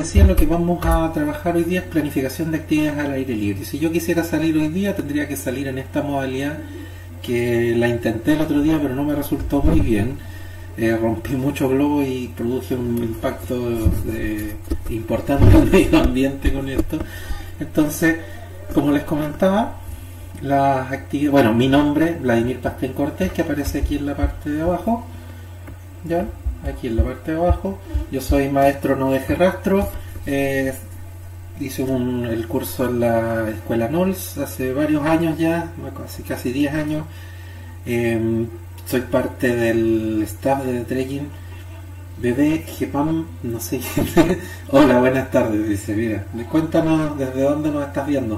Decía, lo que vamos a trabajar hoy día es planificación de actividades al aire libre. Si yo quisiera salir hoy día, tendría que salir en esta modalidad que la intenté el otro día, pero no me resultó muy bien. Rompí mucho globo y produje un impacto importante en el medio ambiente con esto. Entonces, como les comentaba, las actividades, bueno, mi nombre, Vladimir Pastén Cortés, que aparece aquí en la parte de abajo, ya, aquí en la parte de abajo. Yo soy maestro no deje rastro. Hice el curso en la escuela NOLS hace varios años ya, casi 10 años. Soy parte del staff de Trekking. Bebé Gepam, no sé quién. Hola, buenas tardes, dice. Mira, cuéntanos desde dónde nos estás viendo.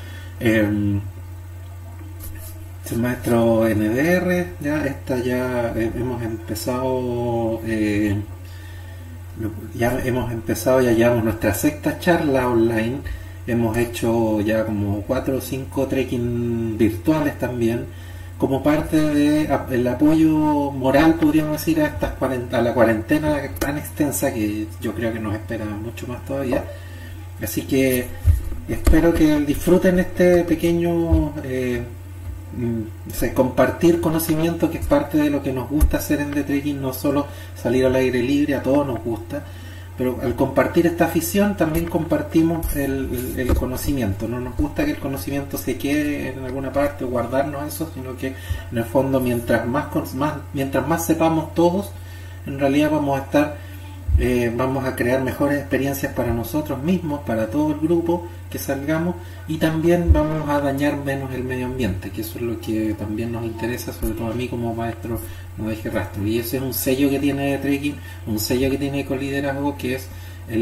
Soy maestro NDR, ya hemos empezado, ya llevamos nuestra sexta charla online. Hemos hecho ya como 4 o 5 trekking virtuales también, como parte del apoyo moral, podríamos decir, a la cuarentena tan extensa que yo creo que nos espera mucho más todavía. Así que espero que disfruten este pequeño compartir conocimiento, que es parte de lo que nos gusta hacer en The Trekking. No solo salir al aire libre, a todos nos gusta, pero al compartir esta afición también compartimos el conocimiento. No nos gusta que el conocimiento se quede en alguna parte o guardarnos eso, sino que en el fondo mientras más sepamos todos, en realidad vamos a crear mejores experiencias para nosotros mismos, para todo el grupo que salgamos, y también vamos a dañar menos el medio ambiente, que eso es lo que también nos interesa, sobre todo a mí como maestro no deje rastro. Y ese es un sello que tiene Trekking, un sello que tiene Ecoliderazgo, que es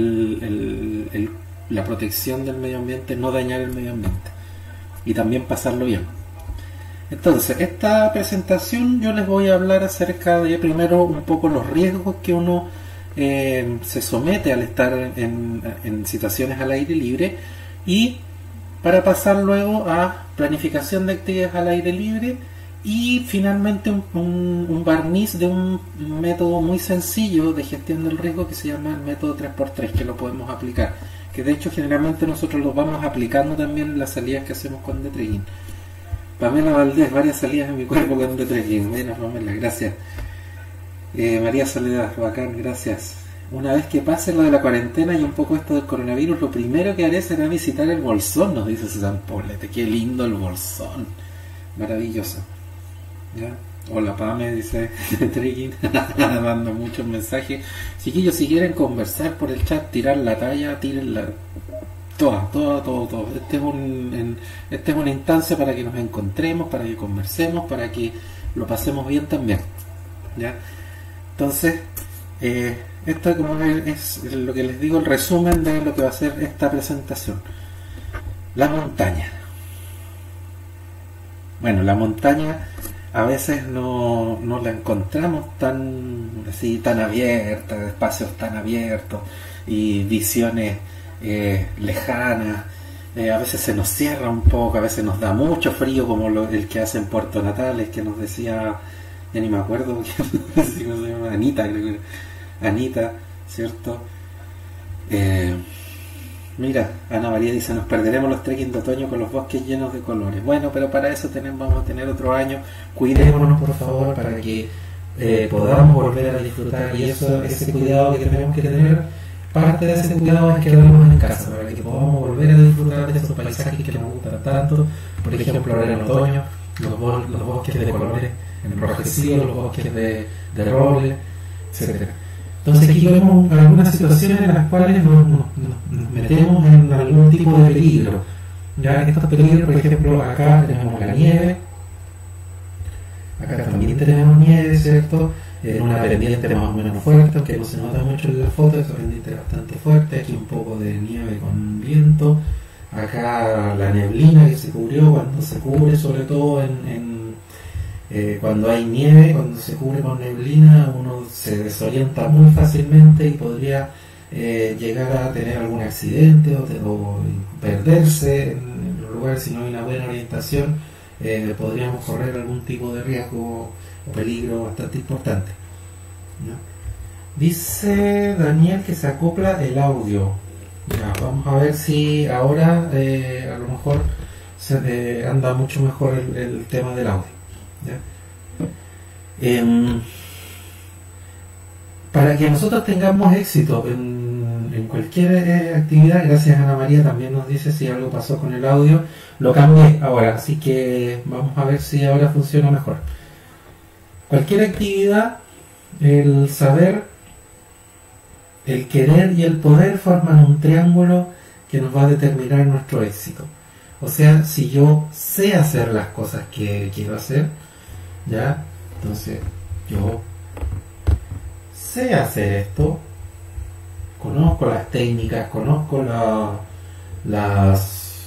la protección del medio ambiente, no dañar el medio ambiente y también pasarlo bien. Entonces, esta presentación yo les voy a hablar acerca de, primero, un poco los riesgos que uno se somete al estar en situaciones al aire libre, y para pasar luego a planificación de actividades al aire libre, y finalmente un barniz de un método muy sencillo de gestión del riesgo que se llama el método 3x3, que lo podemos aplicar, que de hecho generalmente nosotros lo vamos aplicando también en las salidas que hacemos con The Trekking. Pamela Valdés, varias salidas en mi cuerpo con The Trekking. Buenas, Pamela, gracias. María Soledad, bacán, gracias. Una vez que pase lo de la cuarentena y un poco esto del coronavirus, lo primero que haré será visitar el Bolsón, nos dice Susan Poblete. Qué lindo el Bolsón, maravilloso. ¿Ya? Hola Pame, dice Trekking. Mando muchos mensajes. Chiquillos, si quieren conversar por el chat, tirar la talla, tírenla. Todo. Esta es una instancia para que nos encontremos, para que conversemos, para que lo pasemos bien también. ¿Ya? Entonces, esto como es lo que les digo, el resumen de lo que va a ser esta presentación. La montaña. Bueno, la montaña a veces no la encontramos tan abierta, espacios tan abiertos y visiones lejanas. A veces se nos cierra un poco, a veces nos da mucho frío, como el que hace en Puerto Natales, que nos decía, ya ni me acuerdo cómo se llama, Anita, creo que Anita, ¿cierto? Mira, Ana María dice, nos perderemos los trekking de otoño con los bosques llenos de colores. Bueno, pero para eso vamos a tener otro año. Cuidémonos, por favor, para que podamos volver a disfrutar, y ese cuidado que tenemos que tener, parte de ese cuidado es quedarnos en casa, para que podamos volver a disfrutar de esos paisajes que nos gustan tanto. Por ejemplo, ahora en otoño, los bosques de colores enrojecidos, los bosques de roble, etcétera. Entonces aquí vemos algunas situaciones en las cuales nos metemos en algún tipo de peligro. Ya estos peligros, por ejemplo, acá tenemos la nieve, acá también tenemos nieve, ¿cierto? En una pendiente más o menos fuerte, aunque no se nota mucho en la foto, esa pendiente bastante fuerte. Aquí un poco de nieve con viento. Acá la neblina que se cubrió, cuando se cubre, sobre todo cuando hay nieve, cuando se cubre con neblina, uno se desorienta muy fácilmente y podría llegar a tener algún accidente o perderse en el lugar. Si no hay una buena orientación, podríamos correr algún tipo de riesgo o peligro bastante importante, ¿no? Dice Daniel que se acopla el audio. Ya, vamos a ver si ahora a lo mejor anda mucho mejor el tema del audio. ¿Ya? Para que nosotros tengamos éxito en cualquier actividad, gracias a Ana María también nos dice si algo pasó con el audio, lo cambié ahora, así que vamos a ver si ahora funciona mejor. Cualquier actividad, el saber, el querer y el poder forman un triángulo que nos va a determinar nuestro éxito. O sea, si yo sé hacer las cosas que quiero hacer, ¿ya? Entonces, yo sé hacer esto, conozco las técnicas, conozco las...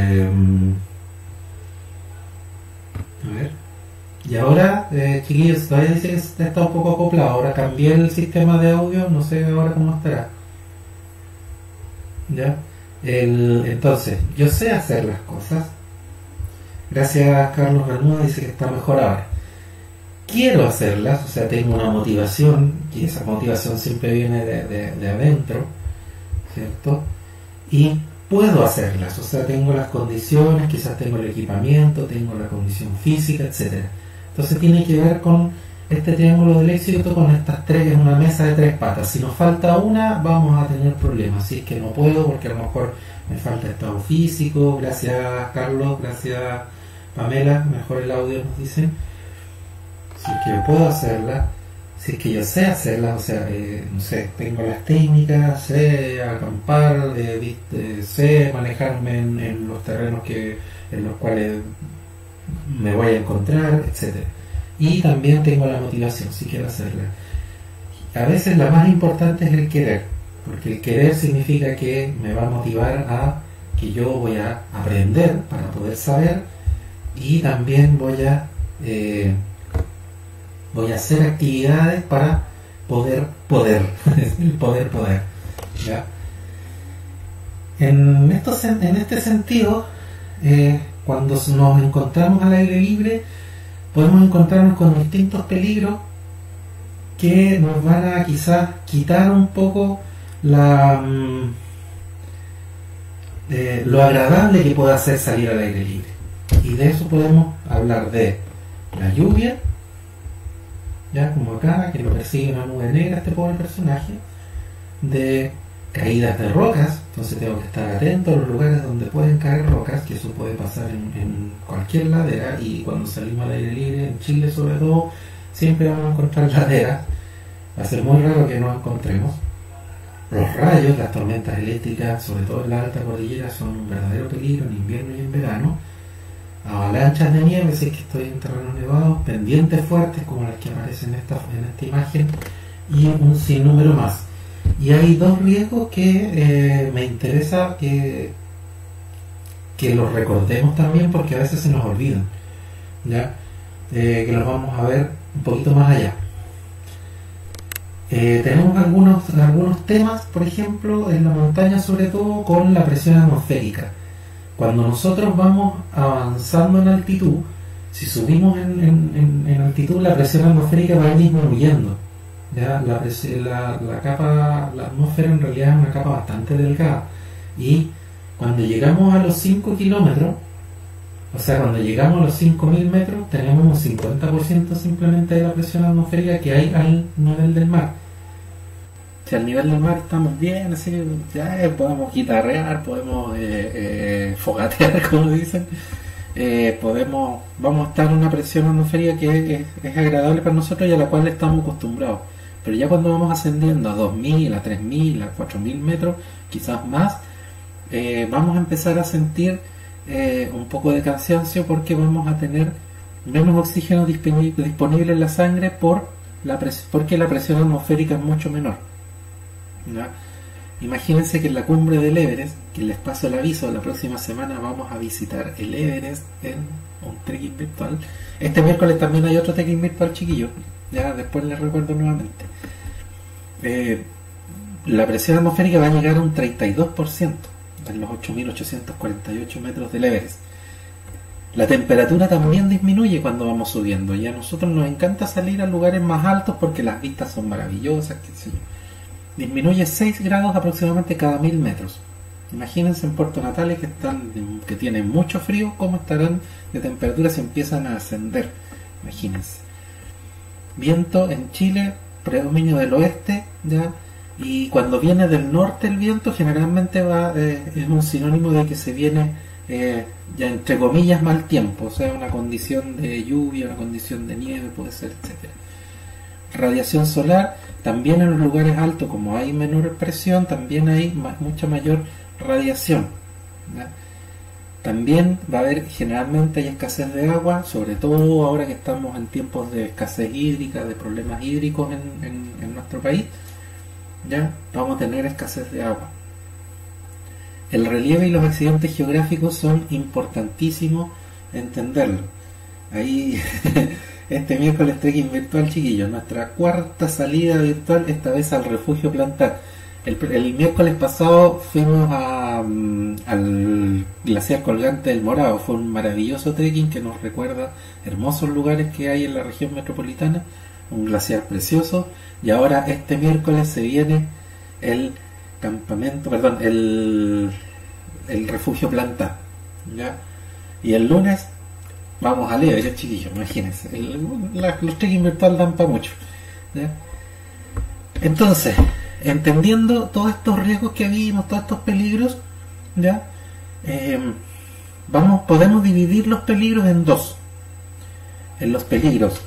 a ver. Y ahora, chiquillos, todavía dice que está un poco acoplado. Ahora cambié el sistema de audio, no sé ahora cómo estará. ¿Ya? Entonces, yo sé hacer las cosas. Gracias a Carlos Ranuda, dice que está mejor ahora. Quiero hacerlas, o sea, tengo una motivación, y esa motivación siempre viene de adentro, ¿cierto? Y puedo hacerlas, o sea, tengo las condiciones, quizás tengo el equipamiento, tengo la condición física, etcétera. Entonces tiene que ver con este triángulo del éxito, con estas tres, en una mesa de tres patas. Si nos falta una, vamos a tener problemas. Si es que no puedo, porque a lo mejor me falta estado físico. Gracias Carlos, gracias Pamela, mejor el audio nos dicen. Si es que yo puedo hacerla, si es que yo sé hacerla, o sea, no sé, tengo las técnicas, sé acampar, sé manejarme en los terrenos en los cuales me voy a encontrar, etcétera. Y también tengo la motivación, si quiero hacerla. A veces la más importante es el querer, porque el querer significa que me va a motivar a que yo voy a aprender para poder saber, y también voy a hacer actividades para poder, el poder, ¿ya? En este sentido, cuando nos encontramos al aire libre, podemos encontrarnos con distintos peligros que nos van a quizás quitar un poco lo agradable que pueda ser salir al aire libre. Y de eso podemos hablar de la lluvia, ya como acá, que lo persigue una nube negra este pobre personaje, de caídas de rocas, entonces tengo que estar atento a los lugares donde pueden caer rocas, que eso puede pasar en cualquier ladera, y cuando salimos al aire libre, en Chile sobre todo, siempre vamos a encontrar laderas. Va a ser muy raro que no encontremos. Los rayos, las tormentas eléctricas, sobre todo en la alta cordillera, son un verdadero peligro en invierno y en verano. Avalanchas de nieve, si es que estoy en terrenos nevados, pendientes fuertes como las que aparecen en esta imagen, y un sinnúmero más. Y hay dos riesgos que me interesa que los recordemos también, porque a veces se nos olvidan, ¿ya? Que los vamos a ver un poquito más allá. Tenemos algunos temas, por ejemplo, en la montaña, sobre todo con la presión atmosférica. Cuando nosotros vamos avanzando en altitud, si subimos en altitud, la presión atmosférica va a ir disminuyendo. ¿Ya? La atmósfera en realidad es una capa bastante delgada, y cuando llegamos a los 5 kilómetros, o sea, cuando llegamos a los 5.000 metros, tenemos un 50% simplemente de la presión atmosférica que hay al nivel del mar. Si al nivel del mar estamos bien, así que ya podemos guitarrear, podemos fogatear, como dicen, vamos a estar en una presión atmosférica que es agradable para nosotros y a la cual estamos acostumbrados. Pero ya cuando vamos ascendiendo a 2.000, a 3.000, a 4.000 metros, quizás más, vamos a empezar a sentir un poco de cansancio, porque vamos a tener menos oxígeno disponible en la sangre porque la presión atmosférica es mucho menor, ¿ya? Imagínense que en la cumbre del Everest, que les paso el aviso, la próxima semana vamos a visitar el Everest en un trekking virtual. Este miércoles también hay otro trekking virtual, chiquillo, ya después les recuerdo nuevamente. La presión atmosférica va a llegar a un 32% en los 8.848 metros del Everest. La temperatura también disminuye cuando vamos subiendo, y a nosotros nos encanta salir a lugares más altos porque las vistas son maravillosas, qué sé yo. disminuye 6 grados aproximadamente cada 1000 metros. Imagínense en Puerto Natales que tienen mucho frío, cómo estarán de temperatura si empiezan a ascender. Imagínense. Viento en Chile, predominio del oeste, ¿ya? Y cuando viene del norte el viento generalmente es un sinónimo de que se viene ya entre comillas mal tiempo, o sea, una condición de lluvia, una condición de nieve, puede ser, etcétera. Radiación solar, también en los lugares altos, como hay menor presión, también hay mucha mayor radiación, ¿ya? También va a haber, generalmente hay escasez de agua, sobre todo ahora que estamos en tiempos de escasez hídrica, de problemas hídricos en nuestro país, ya vamos a tener escasez de agua. El relieve y los accidentes geográficos son importantísimos entenderlo. Ahí este miércoles trekking virtual, chiquillos, nuestra cuarta salida virtual, esta vez al refugio Plantar. El miércoles pasado fuimos al glaciar colgante del Morado. Fue un maravilloso trekking que nos recuerda hermosos lugares que hay en la región metropolitana, un glaciar precioso. Y ahora este miércoles se viene el campamento, perdón, el refugio Planta, ¿ya? Y el lunes vamos a Everest, chiquillos, imagínense. Los trekking virtual dan para mucho, ¿ya? Entonces, entendiendo todos estos riesgos que vimos, todos estos peligros, ¿ya? Podemos dividir los peligros en dos. En los peligros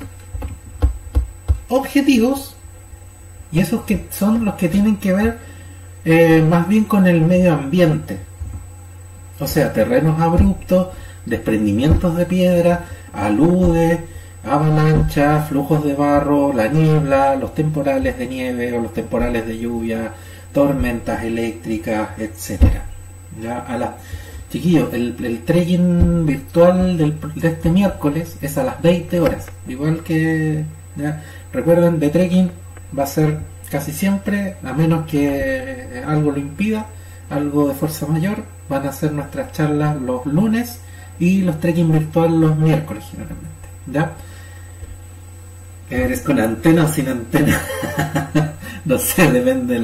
objetivos y esos que son los que tienen que ver más bien con el medio ambiente, o sea, terrenos abruptos, desprendimientos de piedra, aludes, avalanchas, flujos de barro, la niebla, los temporales de nieve o los temporales de lluvia, tormentas eléctricas, etcétera. Ya, chiquillos, el trekking virtual de este miércoles es a las 20 horas, igual que, ya, recuerden, de trekking va a ser casi siempre, a menos que algo lo impida, algo de fuerza mayor, van a ser nuestras charlas los lunes y los trekking virtual los miércoles generalmente, ¿ya? ¿Eres con antena o sin antena? No sé, depende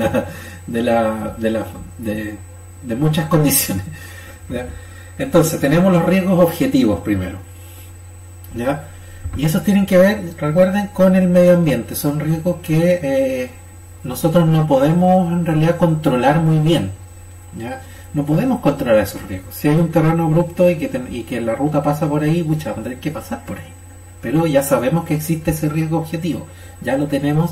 de muchas condiciones, ¿ya? Entonces tenemos los riesgos objetivos primero, ¿ya? Y esos tienen que ver, recuerden, con el medio ambiente. Son riesgos que nosotros no podemos en realidad controlar muy bien, ¿ya? No podemos controlar esos riesgos. Si hay un terreno abrupto y que la ruta pasa por ahí, mucha, va a tener que pasar por ahí. Pero ya sabemos que existe ese riesgo objetivo. Ya lo tenemos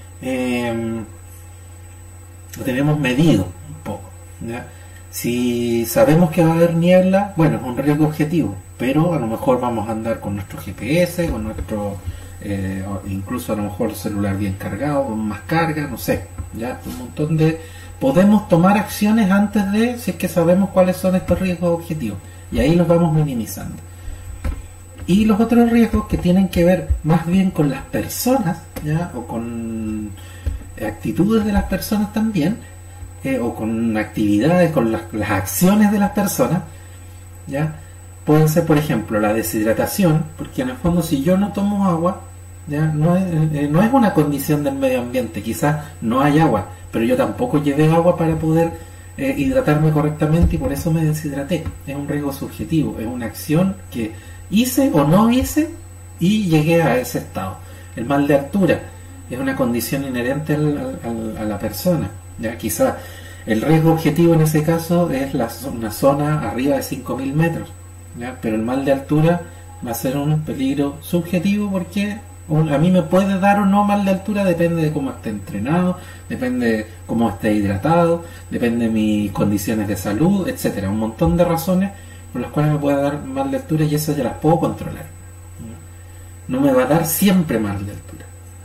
medido un poco, ¿ya? Si sabemos que va a haber niebla, bueno, es un riesgo objetivo, pero a lo mejor vamos a andar con nuestro GPS, con nuestro incluso a lo mejor el celular bien cargado, con más carga, no sé, ya un montón de... Podemos tomar acciones antes de, si es que sabemos cuáles son estos riesgos objetivos, y ahí los vamos minimizando. Y los otros riesgos que tienen que ver más bien con las personas, ¿ya? O con actitudes de las personas también, o con actividades, con las acciones de las personas, ¿ya? Pueden ser, por ejemplo, la deshidratación, porque en el fondo si yo no tomo agua, ¿ya? No es una condición del medio ambiente, quizás no hay agua, pero yo tampoco llevé agua para poder hidratarme correctamente y por eso me deshidraté. Es un riesgo subjetivo, es una acción que hice o no hice y llegué a ese estado. El mal de altura es una condición inherente a la persona, ¿ya? Quizás el riesgo objetivo en ese caso es una zona arriba de 5000 metros, ¿ya? Pero el mal de altura va a ser un peligro subjetivo porque a mí me puede dar o no mal de altura, depende de cómo esté entrenado, depende de cómo esté hidratado, depende de mis condiciones de salud, etcétera. Un montón de razones por las cuales me puede dar mal de altura y esas ya las puedo controlar. No me va a dar siempre mal de altura.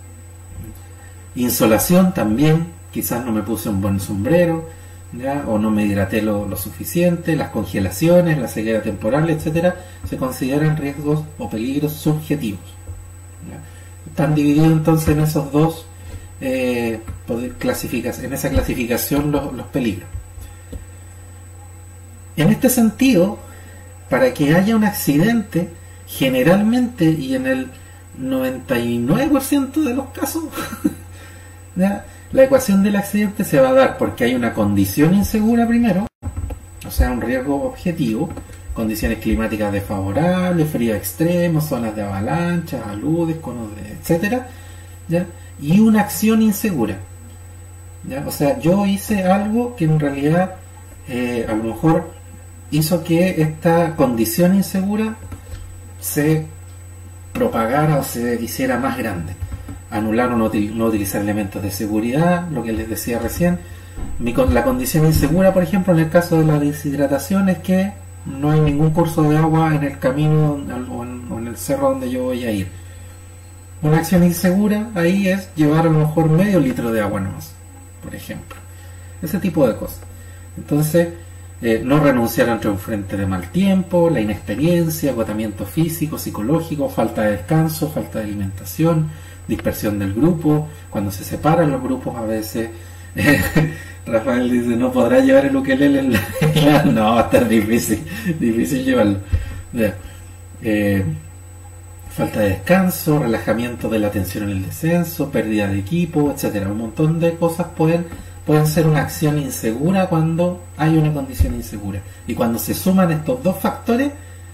Insolación también, quizás no me puse un buen sombrero, ¿ya? O no me hidraté lo suficiente, las congelaciones, la ceguera temporal, etcétera, se consideran riesgos o peligros subjetivos, ¿ya? Están divididos entonces en esos dos en esa clasificación los peligros. En este sentido, para que haya un accidente, generalmente y en el 99% de los casos, ¿ya? La ecuación del accidente se va a dar porque hay una condición insegura primero, o sea, un riesgo objetivo, condiciones climáticas desfavorables, frío extremo, zonas de avalancha, aludes, conos de etcétera, ¿ya? Y una acción insegura, ¿ya? O sea, yo hice algo que en realidad a lo mejor hizo que esta condición insegura se propagara o se hiciera más grande. Anular o no utilizar elementos de seguridad, lo que les decía recién. La condición insegura, por ejemplo, en el caso de la deshidratación, es que no hay ningún curso de agua en el camino o en el cerro donde yo voy a ir. Una acción insegura ahí es llevar a lo mejor medio litro de agua nomás, por ejemplo. Ese tipo de cosas. Entonces, no renunciar ante un frente de mal tiempo, la inexperiencia, agotamiento físico, psicológico, falta de descanso, falta de alimentación, dispersión del grupo. Cuando se separan los grupos a veces Rafael dice, no podrá llevar el ukelele en la... No, va a estar difícil llevarlo. Falta de descanso, relajamiento de la tensión en el descenso, pérdida de equipo, etcétera. Un montón de cosas pueden ser una acción insegura cuando hay una condición insegura. Y cuando se suman estos dos factores,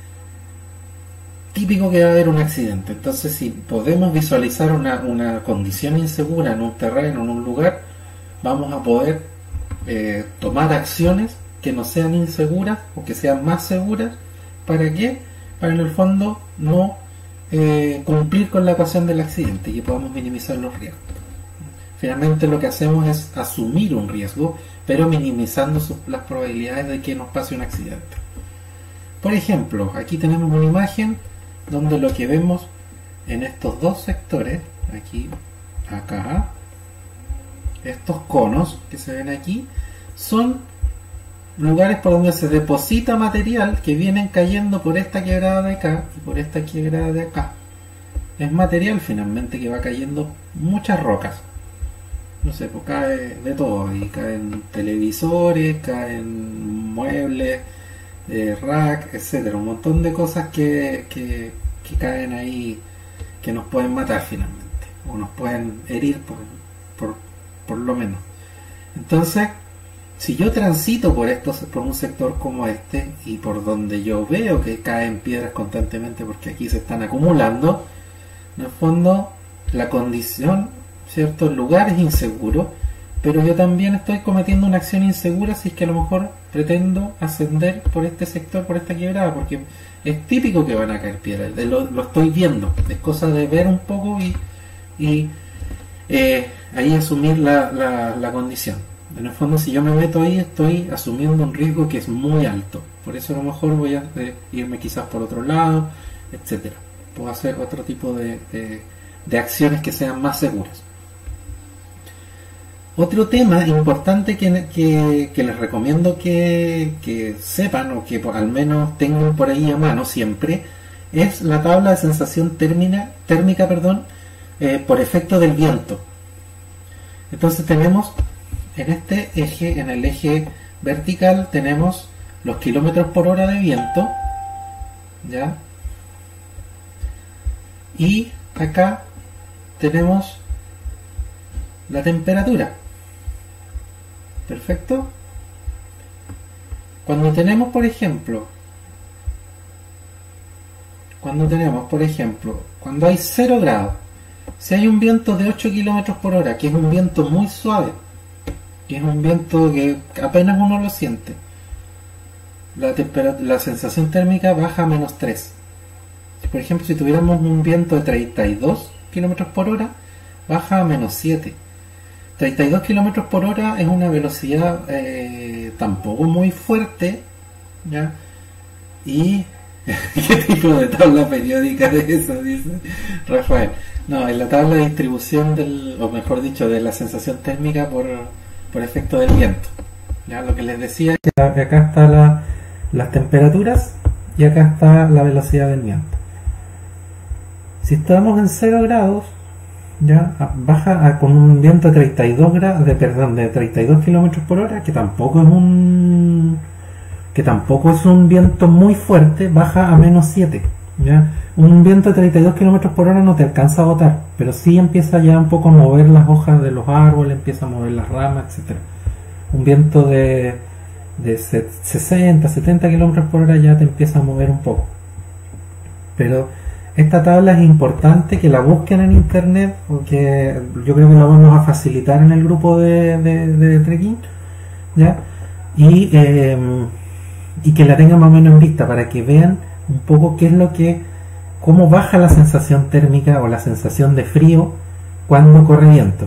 típico que va a haber un accidente. Entonces, si podemos visualizar una condición insegura en un terreno, en un lugar, vamos a poder tomar acciones que no sean inseguras o que sean más seguras. ¿Para qué? Para en el fondo no cumplir con la ecuación del accidente y que podamos minimizar los riesgos. Finalmente lo que hacemos es asumir un riesgo, pero minimizando las probabilidades de que nos pase un accidente. Por ejemplo, aquí tenemos una imagen donde lo que vemos en estos dos sectores, aquí, acá, estos conos que se ven aquí, son lugares por donde se deposita material que vienen cayendo por esta quebrada de acá y por esta quebrada de acá. Es material finalmente que va cayendo muchas rocas. No sé, pues cae de todo, y caen televisores, caen muebles, rack, etcétera, un montón de cosas que caen ahí, que nos pueden matar finalmente, o nos pueden herir por lo menos. Entonces, si yo transito por un sector como este, y por donde yo veo que caen piedras constantemente porque aquí se están acumulando, en el fondo la condición, ¿cierto? El lugar es inseguro, pero yo también estoy cometiendo una acción insegura si es que a lo mejor pretendo ascender por este sector, por esta quebrada, porque es típico que van a caer piedras, lo estoy viendo, es cosa de ver un poco y ahí asumir la condición. En el fondo, si yo me meto ahí, estoy asumiendo un riesgo que es muy alto, por eso a lo mejor voy a irme quizás por otro lado, etcétera. Puedo hacer otro tipo de acciones que sean más seguras. Otro tema importante que les recomiendo que sepan, o que al menos tengan por ahí a mano siempre, es la tabla de sensación térmica, por efecto del viento. Entonces tenemos en este eje, en el eje vertical, tenemos los kilómetros por hora de viento, ¿ya? Y acá tenemos la temperatura. Perfecto. Cuando tenemos, por ejemplo, cuando hay 0 grados, si hay un viento de 8 kilómetros por hora, que es un viento muy suave, que es un viento que apenas uno lo siente, la sensación térmica baja a -3. Por ejemplo, si tuviéramos un viento de 32 kilómetros por hora, baja a -7. 32 kilómetros por hora es una velocidad tampoco muy fuerte, ¿ya? Y ¿qué tipo de tabla periódica de eso? Dice Rafael. No, en la tabla de distribución o mejor dicho, de la sensación térmica por efecto del viento. ¿Ya? Lo que les decía es que acá están las temperaturas y acá está la velocidad del viento. Si estamos en 0 grados, ya baja con un viento de 32 kilómetros por hora, que tampoco es un viento muy fuerte, baja a -7, ¿ya? Un viento de 32 kilómetros por hora no te alcanza a botar, pero sí empieza ya un poco a mover las hojas de los árboles, empieza a mover las ramas, etcétera. Un viento de 60, 70 kilómetros por hora ya te empieza a mover un poco. Pero esta tabla es importante que la busquen en internet, porque yo creo que la vamos a facilitar en el grupo de trekking, ¿ya? Y que la tengan más o menos en vista para que vean un poco qué es lo que, cómo baja la sensación térmica o la sensación de frío cuando corre viento.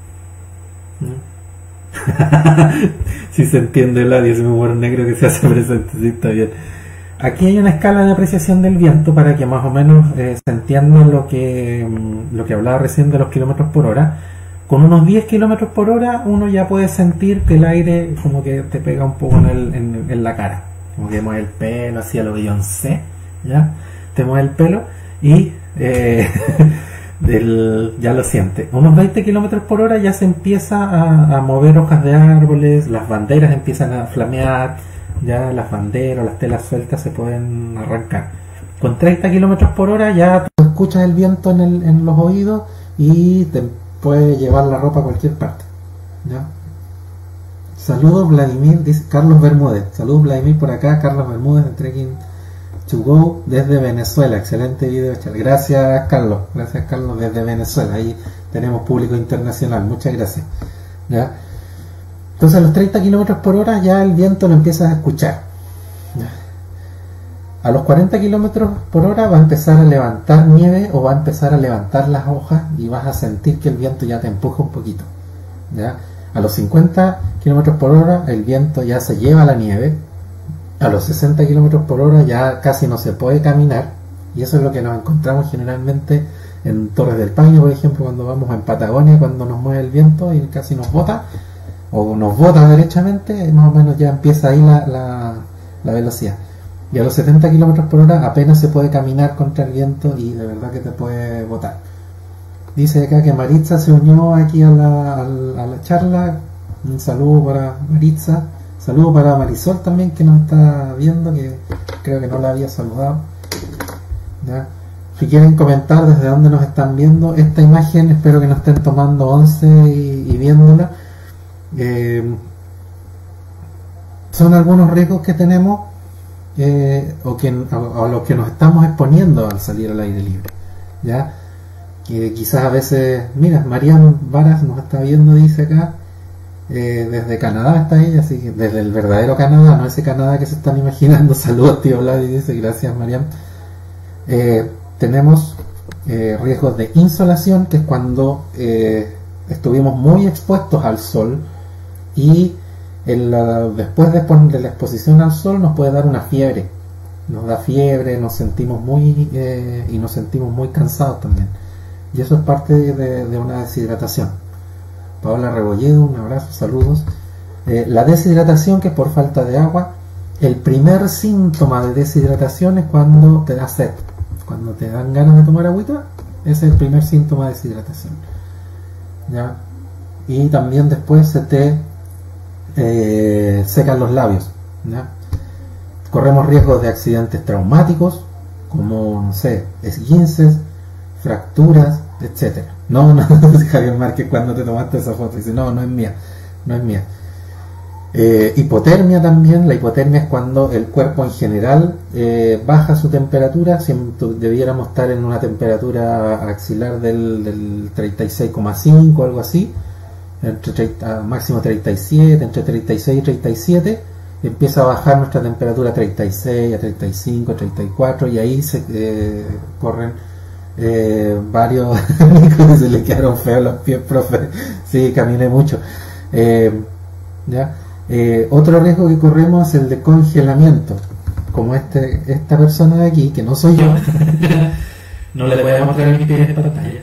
Si se entiende el ese humor negro que se hace presente, sí, está bien. Aquí hay una escala de apreciación del viento para que más o menos se entienda lo que hablaba recién de los kilómetros por hora. Con unos 10 kilómetros por hora uno ya puede sentir que el aire como que te pega un poco en la cara, como que mueve el pelo así a lo Beyoncé, ¿ya? Te mueve el pelo y ya lo siente. A unos 20 kilómetros por hora ya se empieza a mover hojas de árboles, las banderas empiezan a flamear, ya las banderas, las telas sueltas se pueden arrancar. Con 30 kilómetros por hora ya tú escuchas el viento en los oídos y te puede llevar la ropa a cualquier parte, ¿ya? Saludos Vladimir, dice Carlos Bermúdez. Saludos Vladimir por acá, Carlos Bermúdez de Trekking to Go desde Venezuela. Excelente video, gracias Carlos desde Venezuela. Ahí tenemos público internacional, muchas gracias, ¿ya? Entonces a los 30 kilómetros por hora ya el viento lo empiezas a escuchar, ¿ya? A los 40 kilómetros por hora va a empezar a levantar nieve o va a empezar a levantar las hojas y vas a sentir que el viento ya te empuja un poquito, ¿ya? A los 50 kilómetros por hora el viento ya se lleva la nieve. A los 60 kilómetros por hora ya casi no se puede caminar, y eso es lo que nos encontramos generalmente en Torres del Paine, por ejemplo, cuando vamos en Patagonia, cuando nos mueve el viento y casi nos bota o nos bota derechamente, más o menos ya empieza ahí la velocidad. Y a los 70 kilómetros por hora apenas se puede caminar contra el viento y de verdad que te puede botar. Dice acá que Maritza se unió aquí a la charla. Un saludo para Maritza. Saludo para Marisol también, que nos está viendo, que creo que no la había saludado, ¿ya? Si quieren comentar desde dónde nos están viendo esta imagen, espero que nos estén tomando 11 y viéndola. Son algunos riesgos que tenemos o a los que nos estamos exponiendo al salir al aire libre, ¿ya? Que quizás a veces, mira, Marian Varas nos está viendo, dice acá. Desde Canadá está ella, así que desde el verdadero Canadá, no ese Canadá que se están imaginando. Saludos tío Vlad, y dice gracias Mariam. Tenemos riesgos de insolación, que es cuando estuvimos muy expuestos al sol y después de la exposición al sol nos puede dar una fiebre, nos da fiebre, nos sentimos muy cansados también, y eso es parte de una deshidratación. Paola Rebolledo, un abrazo, saludos. La deshidratación, que es por falta de agua. El primer síntoma de deshidratación es cuando te da sed, cuando te dan ganas de tomar agüita. Ese es el primer síntoma de deshidratación, ¿ya? Y también después se te secan los labios, ¿ya? Corremos riesgos de accidentes traumáticos, como, no sé, esguinces, fracturas, etcétera. No, Javier Márquez, cuando te tomaste esa foto, dice, no es mía. Hipotermia también. La hipotermia es cuando el cuerpo en general baja su temperatura. Siempre debiéramos estar en una temperatura axilar del 36,5, algo así, máximo 37, entre 36 y 37, empieza a bajar nuestra temperatura a 36, a 35, a 34, y ahí se corren varios amigos, se le quedaron feos los pies, profe. Sí, caminé mucho. ¿Ya? Otro riesgo que corremos es el de congelamiento, como esta persona de aquí, que no soy yo. No le voy a mostrar mi pie en pantalla.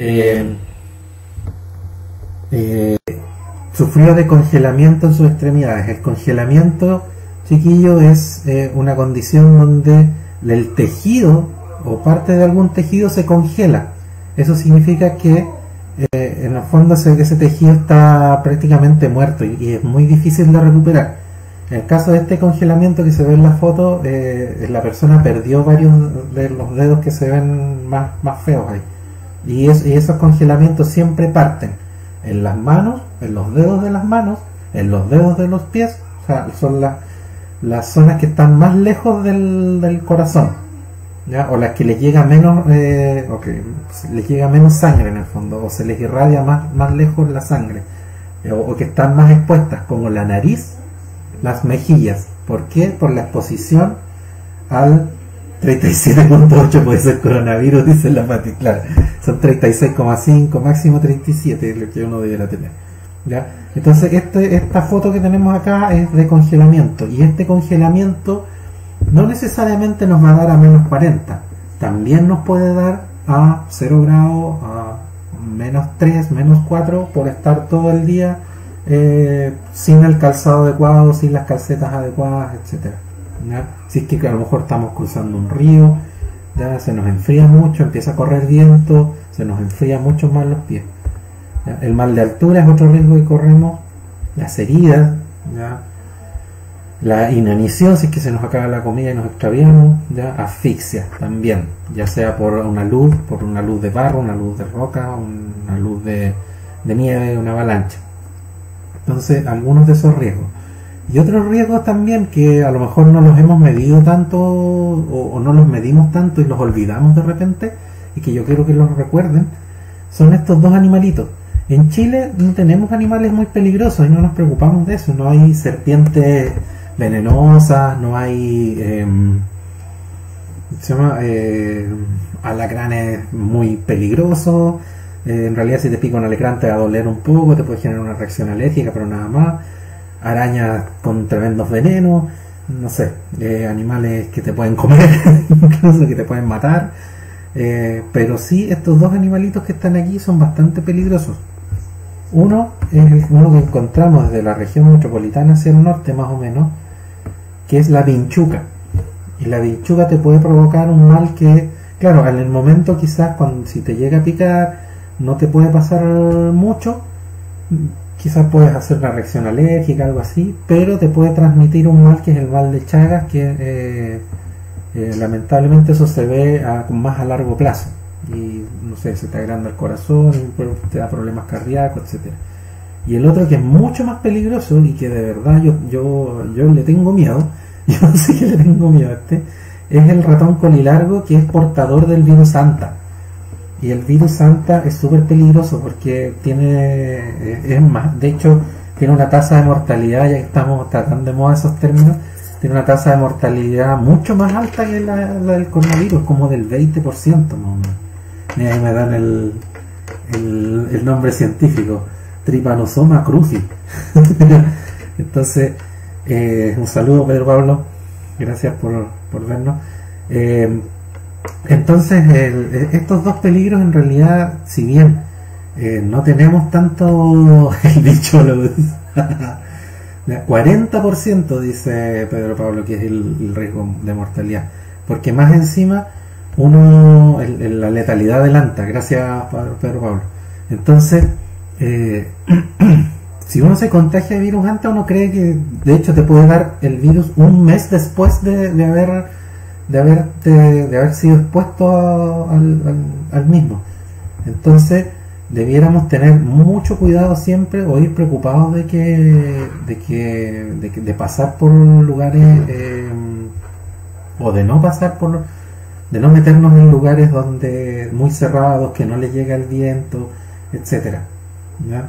Sufrió de congelamiento en sus extremidades. El congelamiento, chiquillo, es una condición donde el tejido o parte de algún tejido se congela. Eso significa que en el fondo ese tejido está prácticamente muerto y es muy difícil de recuperar. En el caso de este congelamiento que se ve en la foto, la persona perdió varios de los dedos que se ven más feos ahí. Y esos congelamientos siempre parten en las manos, en los dedos de las manos, en los dedos de los pies. O sea, son las zonas que están más lejos del corazón, ¿ya? O las que les llega menos, les llega menos sangre en el fondo, o se les irradia más lejos la sangre, o que están más expuestas, como la nariz, las mejillas. ¿Por qué? Por la exposición al 37.8, puede ser coronavirus, dice la Pati. Claro, son 36,5, máximo 37, lo que uno debiera tener, ¿ya? Entonces esta foto que tenemos acá es de congelamiento, y este congelamiento no necesariamente nos va a dar a menos 40, también nos puede dar a 0 grados, a menos 3, menos 4, por estar todo el día sin el calzado adecuado, sin las calcetas adecuadas, etcétera, ¿ya? Si es que a lo mejor estamos cruzando un río, ya se nos enfría mucho, empieza a correr viento, se nos enfría mucho más los pies, ¿ya? El mal de altura es otro riesgo que corremos, las heridas, ¿ya? La inanición, si es que se nos acaba la comida y nos extraviamos, ¿ya? Asfixia también, ya sea por una luz de barro, una luz de roca, una luz de nieve, una avalancha. Entonces, algunos de esos riesgos. Y otros riesgos también que a lo mejor no los hemos medido tanto, o no los medimos tanto y los olvidamos de repente, y que yo quiero que los recuerden, son estos dos animalitos. En Chile no tenemos animales muy peligrosos y no nos preocupamos de eso. No hay serpientes venenosas, no hay alacranes muy peligrosos. En realidad, si te pica un alacrán te va a doler un poco, te puede generar una reacción alérgica, pero nada más. Arañas con tremendos venenos, no sé, animales que te pueden comer, incluso que te pueden matar. Pero sí, estos dos animalitos que están aquí son bastante peligrosos. Uno es uno que encontramos desde la región metropolitana hacia el norte, más o menos, que es la vinchuca. Y la vinchuca te puede provocar un mal que, claro, en el momento quizás si te llega a picar no te puede pasar mucho, quizás puedes hacer una reacción alérgica, algo así, pero te puede transmitir un mal que es el mal de Chagas, que lamentablemente eso se ve más a largo plazo, y no sé, se te agranda el corazón, te da problemas cardíacos, etcétera. Y el otro que es mucho más peligroso y que de verdad yo le tengo miedo, yo sí que le tengo miedo a es el ratón colilargo, que es portador del virus Anta. Y el virus Anta es súper peligroso porque de hecho tiene una tasa de mortalidad, ya que estamos tratando de moda esos términos, tiene una tasa de mortalidad mucho más alta que la del coronavirus, como del 20% más o menos. Y ahí me dan el nombre científico, Trypanosoma cruzi. Entonces, un saludo, Pedro Pablo, gracias por vernos. Entonces, estos dos peligros en realidad, si bien no tenemos tanto el bicho, 40% dice Pedro Pablo que es el riesgo de mortalidad, porque más encima la letalidad del Anta, gracias Pedro Pablo. Entonces, si uno se contagia de virus Anta, uno cree que de hecho te puede dar el virus un mes después de haber sido expuesto al mismo. Entonces debiéramos tener mucho cuidado siempre, o ir preocupados de pasar por lugares o de no pasar de no meternos en lugares donde muy cerrados, que no les llega el viento, etcétera, ¿ya?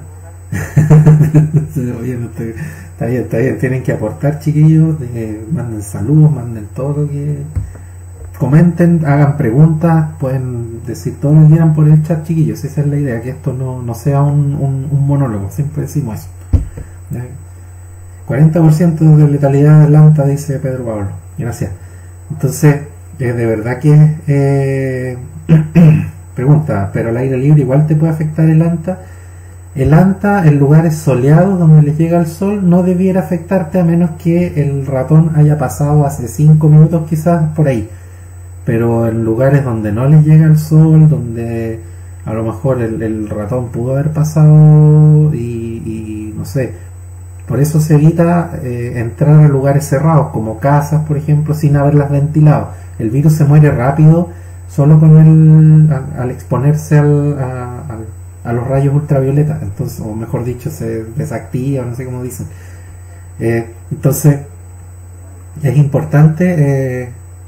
Está bien, tienen que aportar, chiquillos, manden saludos, manden todo lo que comenten, hagan preguntas, pueden decir todo lo que quieran por el chat, chiquillos. Esa es la idea, que esto no sea un monólogo, siempre decimos eso, ¿ya? 40% de letalidad del Anta, dice Pedro Pablo, gracias. Entonces, de verdad que pregunta, pero al aire libre igual te puede afectar el Anta. El Anta en lugares soleados donde les llega el sol no debiera afectarte, a menos que el ratón haya pasado hace 5 minutos quizás por ahí. Pero en lugares donde no les llega el sol, donde a lo mejor el ratón pudo haber pasado y no sé, Por eso se evita entrar a lugares cerrados, como casas, por ejemplo, sin haberlas ventilado. El virus se muere rápido solo con al exponerse a los rayos ultravioletas, entonces, o mejor dicho, se desactiva, no sé cómo dicen. Entonces, es importante,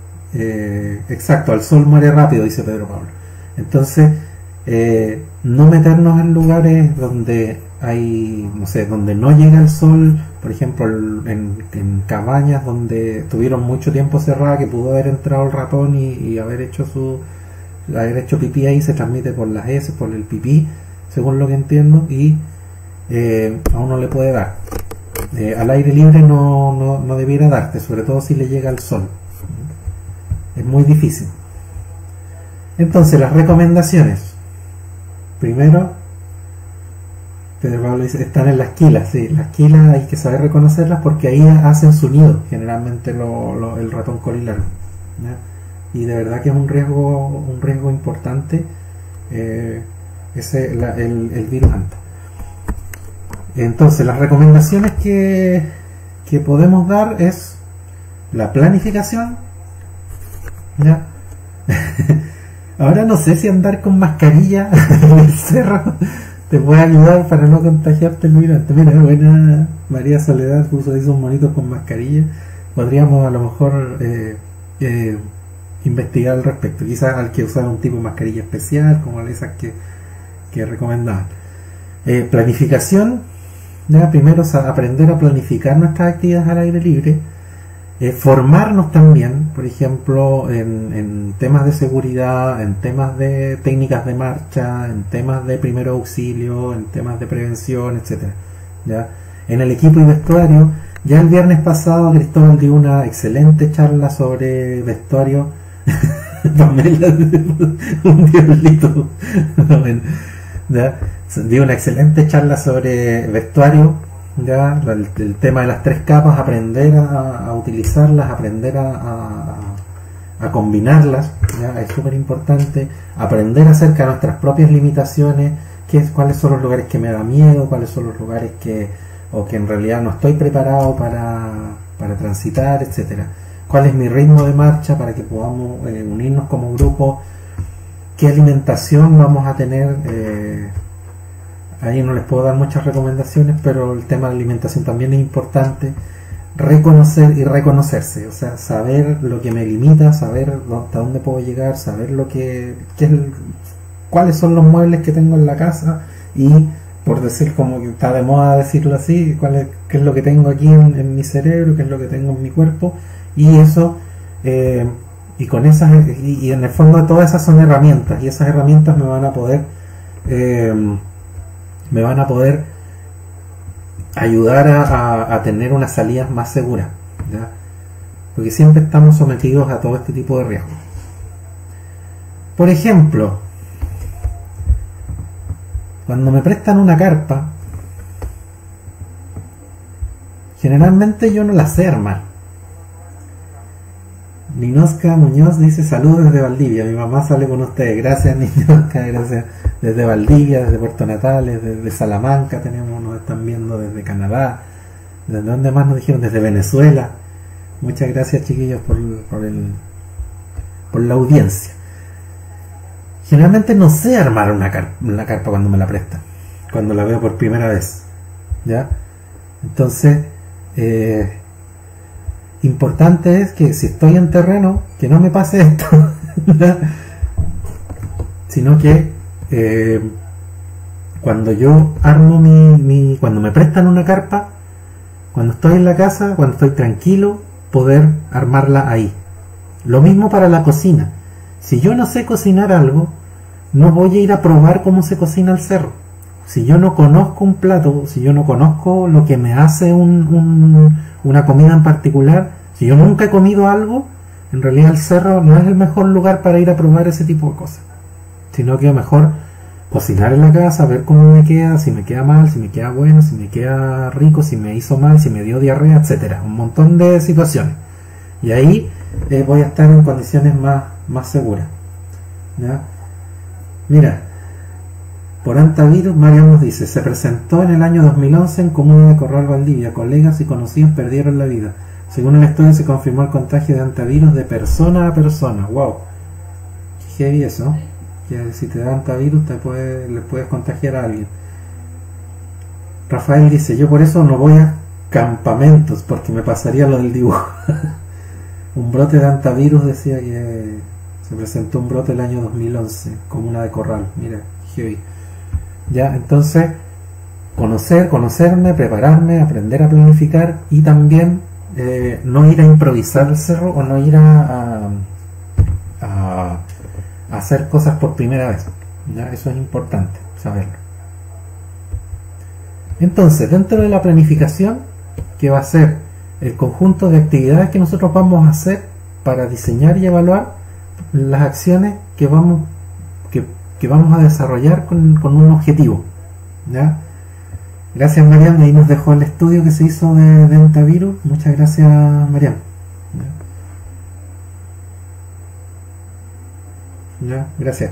exacto, al sol muere rápido, dice Pedro Pablo. Entonces, no meternos en lugares donde hay, no sé, donde no llega el sol, por ejemplo, en cabañas donde tuvieron mucho tiempo cerradas, que pudo haber entrado el ratón y haber hecho pipí ahí. Se transmite por las heces, por el pipí, según lo que entiendo, y a uno le puede dar. Al aire libre no debiera darte, sobre todo si le llega el sol. Es muy difícil. Entonces, las recomendaciones. Primero, Pedro Pablo dice, están en las quilas. Sí, las quilas hay que saber reconocerlas porque ahí hacen su nido, generalmente el ratón corilargo, ¿ya? Y de verdad que es un riesgo importante el virus anta. Entonces, las recomendaciones que podemos dar es la planificación, ¿ya? Ahora no sé si andar con mascarilla en el cerro te puede ayudar para no contagiarte el virus. Mira, buena, María Soledad hizo un monito con mascarilla. Podríamos a lo mejor investigar al respecto. Quizás al que usara un tipo de mascarilla especial, como esas que recomendaban. Planificación. ¿Ya? Primero, aprender a planificar nuestras actividades al aire libre. Formarnos también, por ejemplo, en temas de seguridad, en temas de técnicas de marcha, en temas de primer auxilio, en temas de prevención, etcétera. ¿Ya? En el equipo y vestuario, ya el viernes pasado Cristóbal dio una excelente charla sobre vestuario. Pamela, un diablito. Bueno, ¿ya? Dio una excelente charla sobre vestuario. Ya, el tema de las 3 capas, aprender a utilizarlas, aprender a combinarlas, ¿ya? Es súper importante. Aprender acerca de nuestras propias limitaciones, cuáles son los lugares que me da miedo, cuáles son los lugares que en realidad no estoy preparado para transitar, etcétera. Cuál es mi ritmo de marcha para que podamos unirnos como grupo, qué alimentación vamos a tener. Ahí no les puedo dar muchas recomendaciones, pero el tema de la alimentación también es importante. Reconocer y reconocerse, o sea, saber lo que me limita, saber hasta dónde puedo llegar, saber cuáles son los muebles que tengo en la casa y, por decir, como que está de moda decirlo así, qué es lo que tengo aquí en mi cerebro, qué es lo que tengo en mi cuerpo, y eso, y con esas, y en el fondo todas esas son herramientas, y esas herramientas me van a poder ayudar a tener unas salidas más seguras, ¿ya? Porque siempre estamos sometidos a todo este tipo de riesgos. Por ejemplo, cuando me prestan una carpa, generalmente yo no la sé armar. Ninosca Muñoz dice saludos desde Valdivia, mi mamá sale con ustedes. Gracias, Ninosca, gracias. Desde Valdivia, desde Puerto Natales, desde Salamanca nos están viendo, desde Canadá. ¿Desde dónde más nos dijeron? Desde Venezuela. Muchas gracias, chiquillos, por la audiencia. Generalmente no sé armar una carpa cuando me la prestan, cuando la veo por primera vez, ¿ya? Entonces, importante es que si estoy en terreno, que no me pase esto, sino que cuando yo armo cuando me prestan una carpa, cuando estoy en la casa, cuando estoy tranquilo, poder armarla ahí. Lo mismo para la cocina. Si yo no sé cocinar algo, no voy a ir a probar cómo se cocina el cerro. Si yo no conozco un plato, si yo no conozco lo que me hace una comida en particular, si yo nunca he comido algo, en realidad el cerro no es el mejor lugar para ir a probar ese tipo de cosas, sino que mejor cocinar en la casa, ver cómo me queda, si me queda mal, si me queda bueno, si me queda rico, si me hizo mal, si me dio diarrea, etcétera, un montón de situaciones, y ahí voy a estar en condiciones más seguras, ¿ya? Mira, Por antivirus, Marian nos dice, se presentó en el año 2011 en comuna de Corral Valdivia. Colegas y conocidos perdieron la vida. Según el estudio se confirmó el contagio de antivirus de persona a persona. Wow, qué heavy eso. Que si te da antivirus le puedes contagiar a alguien. Rafael dice, yo por eso no voy a campamentos, porque me pasaría lo del dibujo. Un brote de antivirus, decía que se presentó un brote el año 2011, comuna de Corral. Mira, heavy. Ya, entonces, conocerme, prepararme, aprender a planificar y también no ir a improvisar el cerro o no ir a hacer cosas por primera vez. ¿Ya? Eso es importante saberlo. Entonces, dentro de la planificación, que va a ser el conjunto de actividades que nosotros vamos a hacer para diseñar y evaluar las acciones que vamos a desarrollar con un objetivo. ¿Ya? Gracias, Marian, ahí nos dejó el estudio que se hizo de antivirus. Muchas gracias, Marian. ¿Ya? Gracias.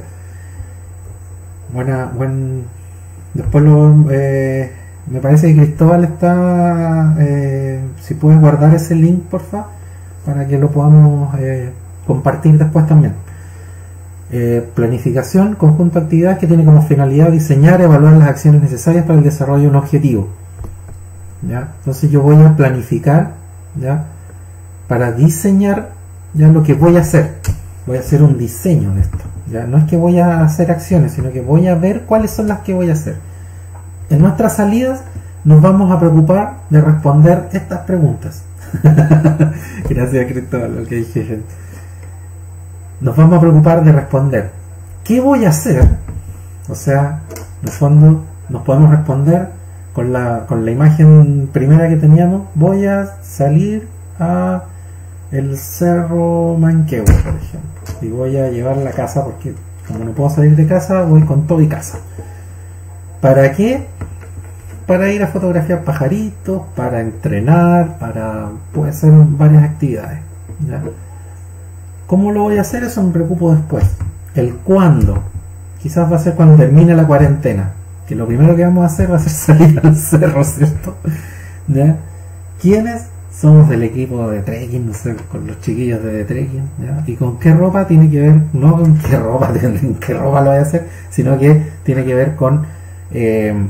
Después me parece que Cristóbal está, si puedes guardar ese link, porfa, para que lo podamos compartir después también. Planificación, conjunto de actividades que tiene como finalidad diseñar y evaluar las acciones necesarias para el desarrollo de un objetivo. ¿Ya? Entonces yo voy a planificar, ¿ya?, para diseñar ya lo que voy a hacer. Voy a hacer un diseño de esto. ¿Ya? No es que voy a hacer acciones, sino que voy a ver cuáles son las que voy a hacer. En nuestras salidas nos vamos a preocupar de responder estas preguntas. Gracias, Cristóbal, lo que dije. Nos vamos a preocupar de responder ¿qué voy a hacer? O sea, en el fondo nos podemos responder con la imagen primera que teníamos. Voy a salir a el Cerro Manquehue, por ejemplo, y voy a llevar la casa, porque como no puedo salir de casa, voy con todo y casa. ¿Para qué? Para ir a fotografiar pajaritos, para entrenar, puede ser varias actividades. ¿Ya? ¿Cómo lo voy a hacer? Eso me preocupo después. El cuándo. Quizás va a ser cuando termine la cuarentena, que lo primero que vamos a hacer va a ser salir al cerro, ¿cierto? ¿Ya? ¿Quiénes somos del equipo de trekking? No sé, con los chiquillos de trekking, ¿ya? Y con qué ropa tiene que ver, no con qué ropa lo voy a hacer, sino que tiene que ver con qué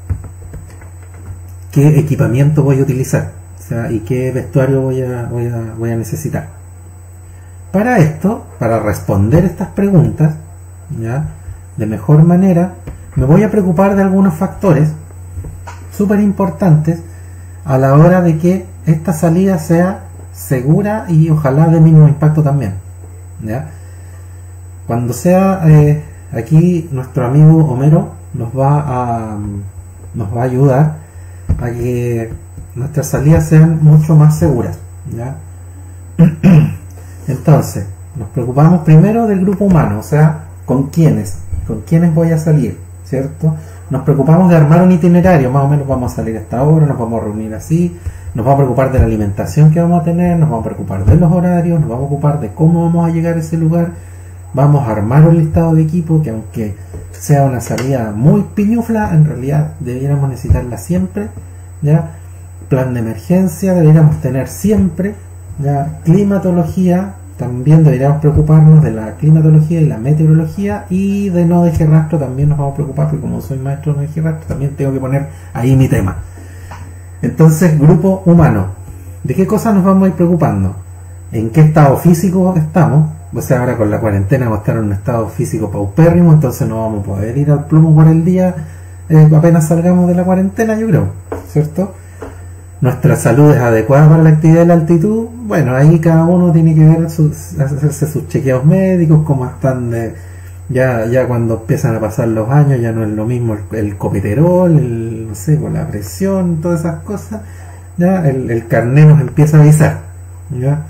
equipamiento voy a utilizar, o sea, y qué vestuario voy a necesitar. Para esto, para responder estas preguntas, ¿ya?, de mejor manera, me voy a preocupar de algunos factores súper importantes a la hora de que esta salida sea segura y ojalá de mínimo impacto también. ¿Ya? Cuando sea, aquí nuestro amigo Homero nos va a ayudar a que nuestras salidas sean mucho más seguras. ¿Ya? Entonces, nos preocupamos primero del grupo humano, o sea, con quiénes voy a salir, ¿cierto? Nos preocupamos de armar un itinerario, más o menos vamos a salir a esta hora, nos vamos a reunir así, nos vamos a preocupar de la alimentación que vamos a tener, nos vamos a preocupar de los horarios, nos vamos a ocupar de cómo vamos a llegar a ese lugar, vamos a armar un listado de equipo que, aunque sea una salida muy piñufla, en realidad debiéramos necesitarla siempre, ¿ya? Plan de emergencia deberíamos tener siempre, ¿ya? Climatología, también deberíamos preocuparnos de la climatología y la meteorología, y de no dejar rastro también nos vamos a preocupar, porque como soy maestro de no dejar rastro, también tengo que poner ahí mi tema. Entonces, grupo humano, ¿de qué cosas nos vamos a ir preocupando? ¿En qué estado físico estamos? O sea, ahora con la cuarentena vamos a estar en un estado físico paupérrimo, entonces no vamos a poder ir al plomo por el día apenas salgamos de la cuarentena, yo creo, ¿cierto? Nuestra salud es adecuada para la actividad de la altitud. Bueno, ahí cada uno tiene que ver hacerse sus chequeos médicos, cómo están ya cuando empiezan a pasar los años, ya no es lo mismo el copiterol, no sé, con la presión, todas esas cosas, ya el carné nos empieza a avisar, ¿ya?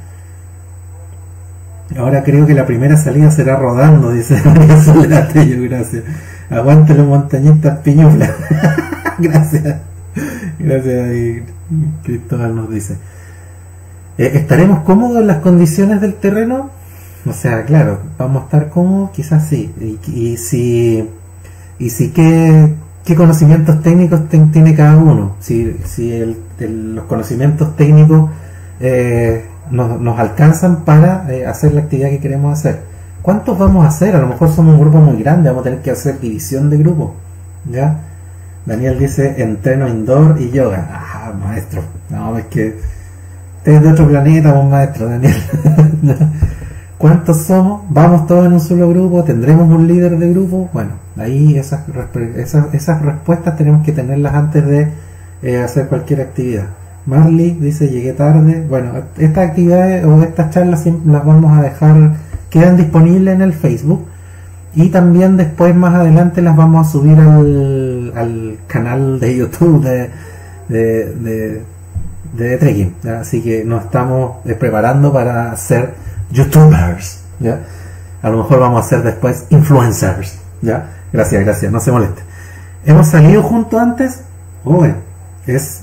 Ahora creo que la primera salida será rodando, dice María Soledad Tello, gracias. Aguante los montañistas piñuflas. Gracias. Gracias, y Cristóbal nos dice, ¿estaremos cómodos en las condiciones del terreno? O sea, claro, vamos a estar cómodos, quizás sí, y si y si qué conocimientos técnicos tiene cada uno, si los conocimientos técnicos nos alcanzan para hacer la actividad que queremos hacer. ¿Cuántos vamos a hacer? A lo mejor somos un grupo muy grande, vamos a tener que hacer división de grupo, ¿ya? Daniel dice entreno indoor y yoga. Ah, maestro, no, es que usted es de otro planeta, vos maestro, Daniel. ¿Cuántos somos? ¿Vamos todos en un solo grupo? ¿Tendremos un líder de grupo? Bueno, ahí esas respuestas tenemos que tenerlas antes de hacer cualquier actividad. Marley dice llegué tarde. Bueno, estas actividades o estas charlas las vamos a dejar, quedan disponibles en el Facebook, y también después más adelante las vamos a subir al canal de YouTube de trekking, ¿ya? Así que nos estamos preparando para ser youtubers, ¿ya? A lo mejor vamos a ser después influencers, ¿ya? Gracias, no se moleste. ¿Hemos salido juntos antes? Bueno, es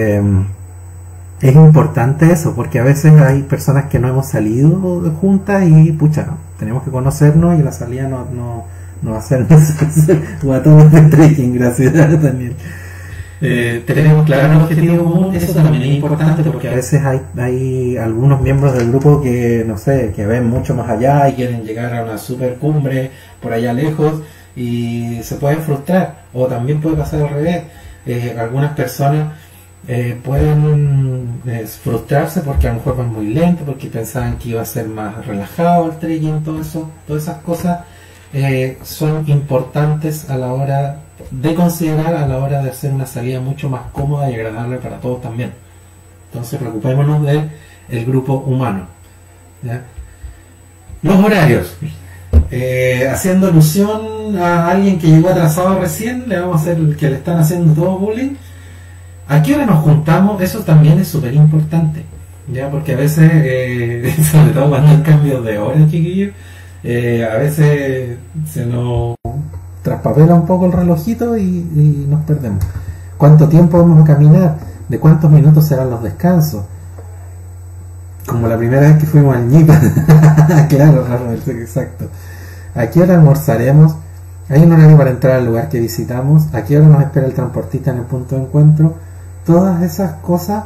importante eso, porque a veces hay personas que no hemos salido juntas y pucha, tenemos que conocernos, y la salida no va a ser guatones de trekking. Gracias, Daniel. Tenemos claro un objetivo común, eso también es importante, porque a veces hay algunos miembros del grupo que, no sé, que ven mucho más allá y quieren llegar a una super cumbre por allá lejos y se pueden frustrar, o también puede pasar al revés. Algunas personas pueden frustrarse porque a lo mejor van muy lento, porque pensaban que iba a ser más relajado el trekking, todo eso, todas esas cosas son importantes a la hora de considerar, a la hora de hacer una salida mucho más cómoda y agradable para todos también. Entonces preocupémonos del grupo humano, ¿ya? Los horarios, haciendo alusión a alguien que llegó atrasado recién, le vamos a hacer el que le están haciendo todo bullying. ¿A qué hora nos juntamos? Eso también es súper importante, ¿ya? Porque a veces, sobre todo cuando hay cambios de hora, chiquillos, a veces se nos traspapela un poco el relojito y nos perdemos. ¿Cuánto tiempo vamos a caminar? ¿De cuántos minutos serán los descansos? Como la primera vez que fuimos al Ñipa. Claro, exacto. ¿A qué hora almorzaremos? ¿Hay un horario para entrar al lugar que visitamos? ¿A qué hora nos espera el transportista en el punto de encuentro? Todas esas cosas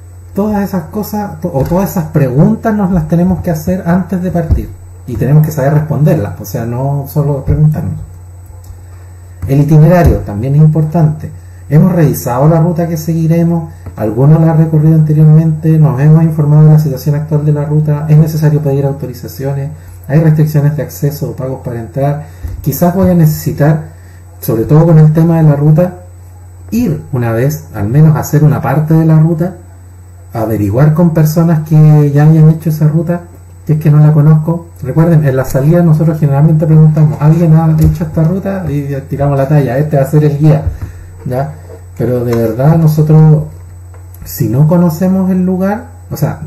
o todas esas preguntas nos las tenemos que hacer antes de partir, y tenemos que saber responderlas, o sea, no solo preguntarnos. El itinerario también es importante. Hemos revisado la ruta que seguiremos, algunos la han recorrido anteriormente, nos hemos informado de la situación actual de la ruta, es necesario pedir autorizaciones, hay restricciones de acceso o pagos para entrar. Quizás voy a necesitar, sobre todo con el tema de la ruta, ir una vez, al menos a hacer una parte de la ruta, averiguar con personas que ya hayan hecho esa ruta, si es que no la conozco. Recuerden, en la salida nosotros generalmente preguntamos, ¿alguien ha hecho esta ruta? Y tiramos la talla, este va a ser el guía, ¿ya? Pero de verdad nosotros, si no conocemos el lugar, o sea,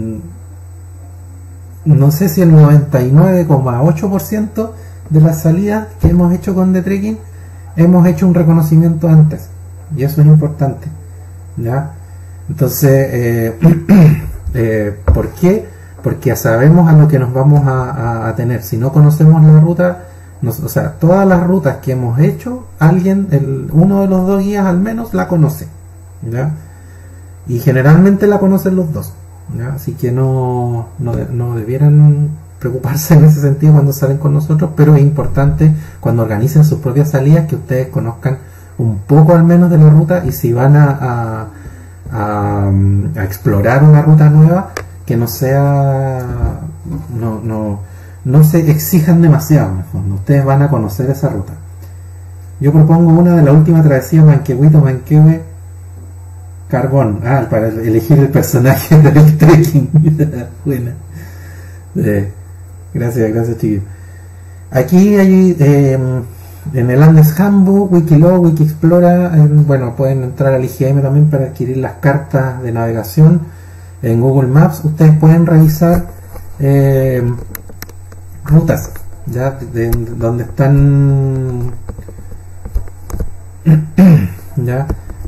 no sé si el 99,8% de las salidas que hemos hecho con The Trekking hemos hecho un reconocimiento antes, y eso es importante, ¿ya? Entonces, ¿por qué? Porque sabemos a lo que nos vamos a tener. Si no conocemos la ruta, o sea, todas las rutas que hemos hecho, uno de los dos guías al menos la conoce, ¿ya? Y generalmente la conocen los dos, ¿ya? Así que no debieran preocuparse en ese sentido cuando salen con nosotros, pero es importante cuando organicen sus propias salidas que ustedes conozcan un poco al menos de la ruta, y si van a explorar una ruta nueva, que no sea, no se exijan demasiado en el fondo. Ustedes van a conocer esa ruta. Yo propongo una de la última travesía, Manquehue Carbón, para elegir el personaje del trekking. Buena. Gracias chiquillos. Aquí hay en el Andes Handbook, Wikiloc, Wikiexplora, bueno, pueden entrar al IGM también para adquirir las cartas de navegación. En Google Maps ustedes pueden revisar rutas, ya, de donde están ya,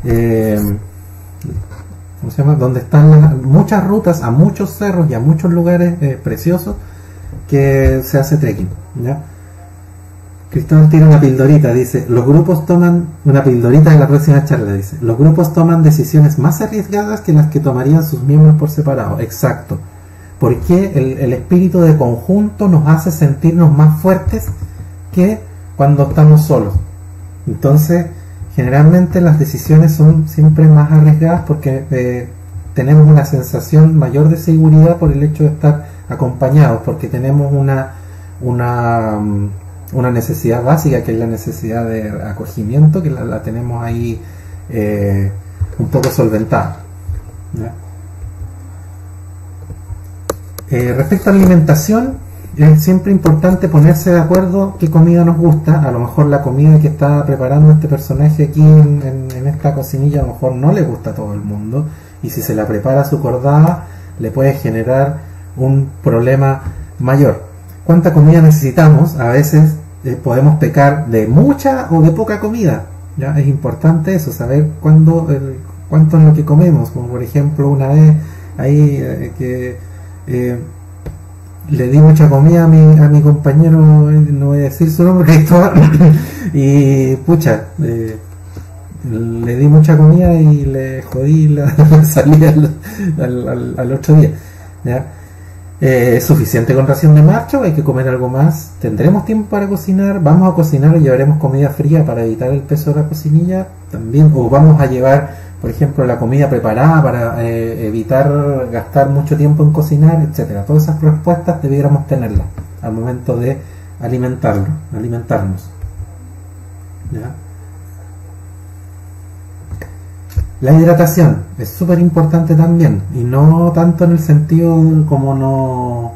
¿cómo se llama? Donde están muchas rutas a muchos cerros y a muchos lugares preciosos que se hace trekking, ¿ya? Cristóbal tira una pildorita, dice, los grupos toman, una pildorita en la próxima charla, dice, los grupos toman decisiones más arriesgadas que las que tomarían sus miembros por separado. Exacto. Porque el espíritu de conjunto nos hace sentirnos más fuertes que cuando estamos solos. Entonces, generalmente las decisiones son siempre más arriesgadas porque tenemos una sensación mayor de seguridad por el hecho de estar acompañados, porque tenemos una necesidad básica, que es la necesidad de acogimiento, que la tenemos ahí un poco solventada, ¿ya? Respecto a la alimentación, es siempre importante ponerse de acuerdo qué comida nos gusta. A lo mejor la comida que está preparando este personaje aquí en esta cocinilla a lo mejor no le gusta a todo el mundo, y si se la prepara a su cordada le puede generar un problema mayor. ¿Cuánta comida necesitamos? A veces podemos pecar de mucha o de poca comida, ¿ya? Es importante eso, saber cuánto es lo que comemos. Como por ejemplo una vez ahí le di mucha comida a mi compañero, no voy a decir su nombre, y pucha, le di mucha comida y le jodí la salida al otro día, ¿ya? ¿Es suficiente con ración de marcha o hay que comer algo más? ¿Tendremos tiempo para cocinar? ¿Vamos a cocinar y llevaremos comida fría para evitar el peso de la cocinilla? También, o vamos a llevar, por ejemplo, la comida preparada para evitar gastar mucho tiempo en cocinar, etcétera. Todas esas respuestas debiéramos tenerlas al momento de alimentarnos, ¿ya? La hidratación es súper importante también, y no tanto en el sentido como no...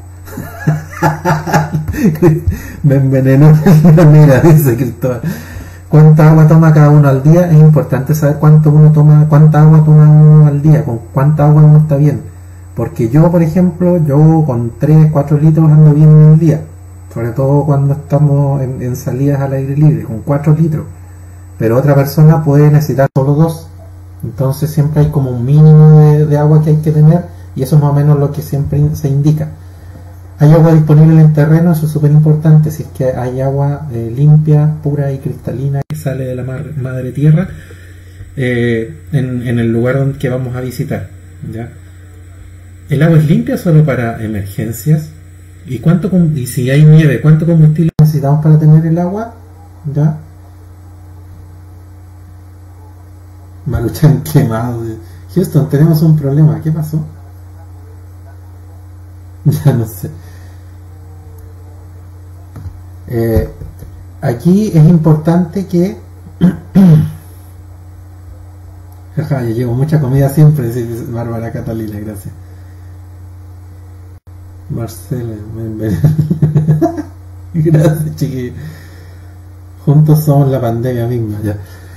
Me envenenó. Mira, dice Cristóbal. ¿Cuánta agua toma cada uno al día? Es importante saber cuánta agua toma uno al día, con cuánta agua uno está bien. Porque yo, por ejemplo, con 3-4 litros ando bien en el día, sobre todo cuando estamos en salidas al aire libre, con 4 litros. Pero otra persona puede necesitar solo 2. Entonces siempre hay como un mínimo de agua que hay que tener, y eso es más o menos lo que siempre se indica. ¿Hay agua disponible en el terreno? Eso es súper importante. Si es que hay agua limpia, pura y cristalina que sale de la madre tierra en el lugar que vamos a visitar, ¿ya? ¿El agua es limpia solo para emergencias? ¿Y si hay nieve, cuánto combustible necesitamos para tener el agua? ¿Ya? Maruchan quemado. Houston, tenemos un problema. ¿Qué pasó? Ya no sé. Aquí es importante que jaja, yo llevo mucha comida siempre, dice Bárbara Catalina, gracias. Marcela, gracias, chiquillos. Juntos somos la pandemia misma, ya.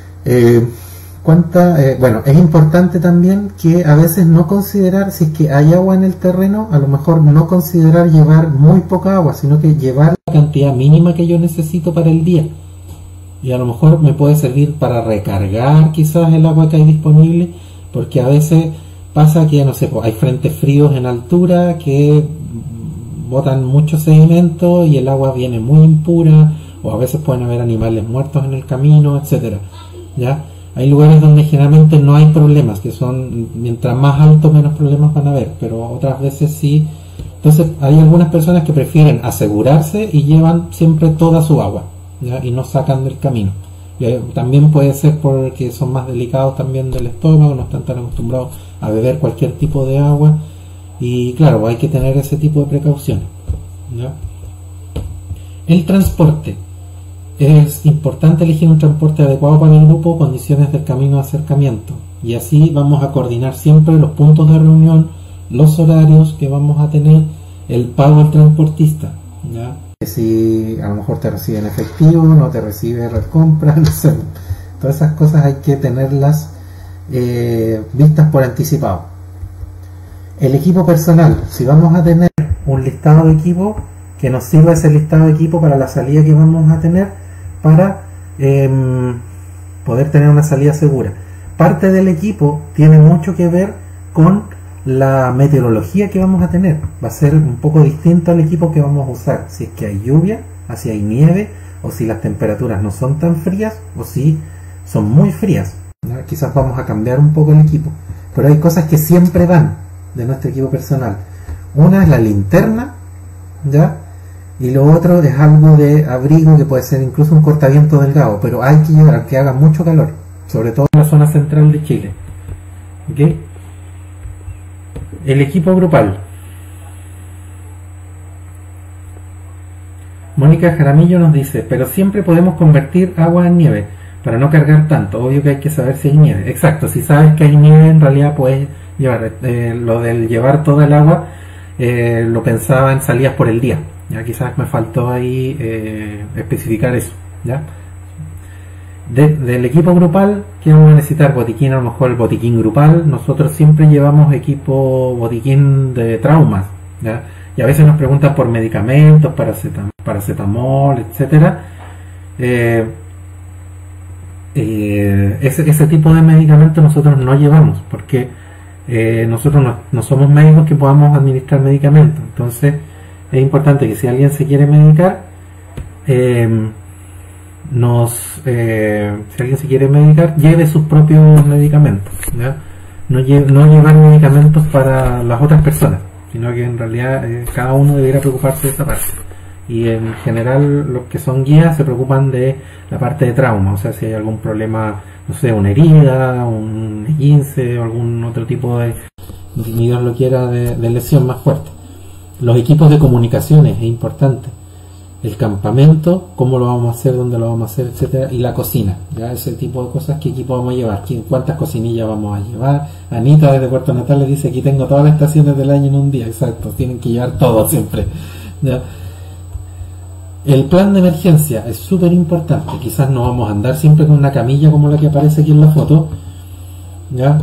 Bueno, es importante también que a veces no considerar, si es que hay agua en el terreno, a lo mejor no considerar llevar muy poca agua, sino que llevar la cantidad mínima que yo necesito para el día. Y a lo mejor me puede servir para recargar quizás el agua que hay disponible, porque a veces pasa que, no sé, pues hay frentes fríos en altura que botan mucho sedimento y el agua viene muy impura, o a veces pueden haber animales muertos en el camino, etcétera, ¿ya? Hay lugares donde generalmente no hay problemas, que son, mientras más alto menos problemas van a haber, pero otras veces sí. Entonces hay algunas personas que prefieren asegurarse y llevan siempre toda su agua, ¿ya? Y no sacan del camino. Y también puede ser porque son más delicados también del estómago, no están tan acostumbrados a beber cualquier tipo de agua, y claro, hay que tener ese tipo de precauciones, ¿ya? El transporte. Es importante elegir un transporte adecuado para el grupo, condiciones del camino de acercamiento, y así vamos a coordinar siempre los puntos de reunión, los horarios que vamos a tener, el pago al transportista, ¿ya? Si a lo mejor te recibe en efectivo, no te recibe la compra, no sé. Todas esas cosas hay que tenerlas vistas por anticipado. El equipo personal, si vamos a tener un listado de equipo, que nos sirva ese listado de equipo para la salida que vamos a tener, para poder tener una salida segura. Parte del equipo tiene mucho que ver con la meteorología que vamos a tener. Va a ser un poco distinto al equipo que vamos a usar. Si es que hay lluvia, a si hay nieve, o si las temperaturas no son tan frías, o si son muy frías. ¿Ya? Quizás vamos a cambiar un poco el equipo, pero hay cosas que siempre van de nuestro equipo personal. Una es la linterna, ¿ya? Y lo otro es algo de abrigo, que puede ser incluso un cortaviento delgado, pero hay que llevar, aunque haga mucho calor, sobre todo en la zona central de Chile. ¿Okay? El equipo grupal. Mónica Jaramillo nos dice, pero siempre podemos convertir agua en nieve para no cargar tanto. Obvio que hay que saber si hay nieve. Exacto, si sabes que hay nieve, en realidad puedes llevar. Lo del llevar toda el agua, lo pensaba en salidas por el día. Ya quizás me faltó ahí especificar eso. ¿Ya? Del equipo grupal, que vamos a necesitar botiquín, a lo mejor el botiquín grupal. Nosotros siempre llevamos equipo botiquín de traumas, ¿ya? Y a veces nos preguntan por medicamentos, paracetamol, etcétera. Ese tipo de medicamentos nosotros no llevamos, porque nosotros no somos médicos que podamos administrar medicamentos. Entonces es importante que si alguien se quiere medicar, si alguien se quiere medicar, lleve sus propios medicamentos, ¿ya? No llevar medicamentos para las otras personas, sino que en realidad cada uno debería preocuparse de esa parte. Y en general los que son guías se preocupan de la parte de trauma, o sea, si hay algún problema, no sé, una herida, un esguince o algún otro tipo de, ni Dios lo quiera, de lesión más fuerte. Los equipos de comunicaciones es importante. El campamento, cómo lo vamos a hacer, dónde lo vamos a hacer, etcétera, y la cocina, ya ese tipo de cosas, qué equipo vamos a llevar, cuántas cocinillas vamos a llevar. Anita desde Puerto Natales dice, aquí tengo todas las estaciones del año en un día. Exacto, tienen que llevar todo siempre, ¿ya? El plan de emergencia es súper importante. Quizás no vamos a andar siempre con una camilla como la que aparece aquí en la foto, ¿ya?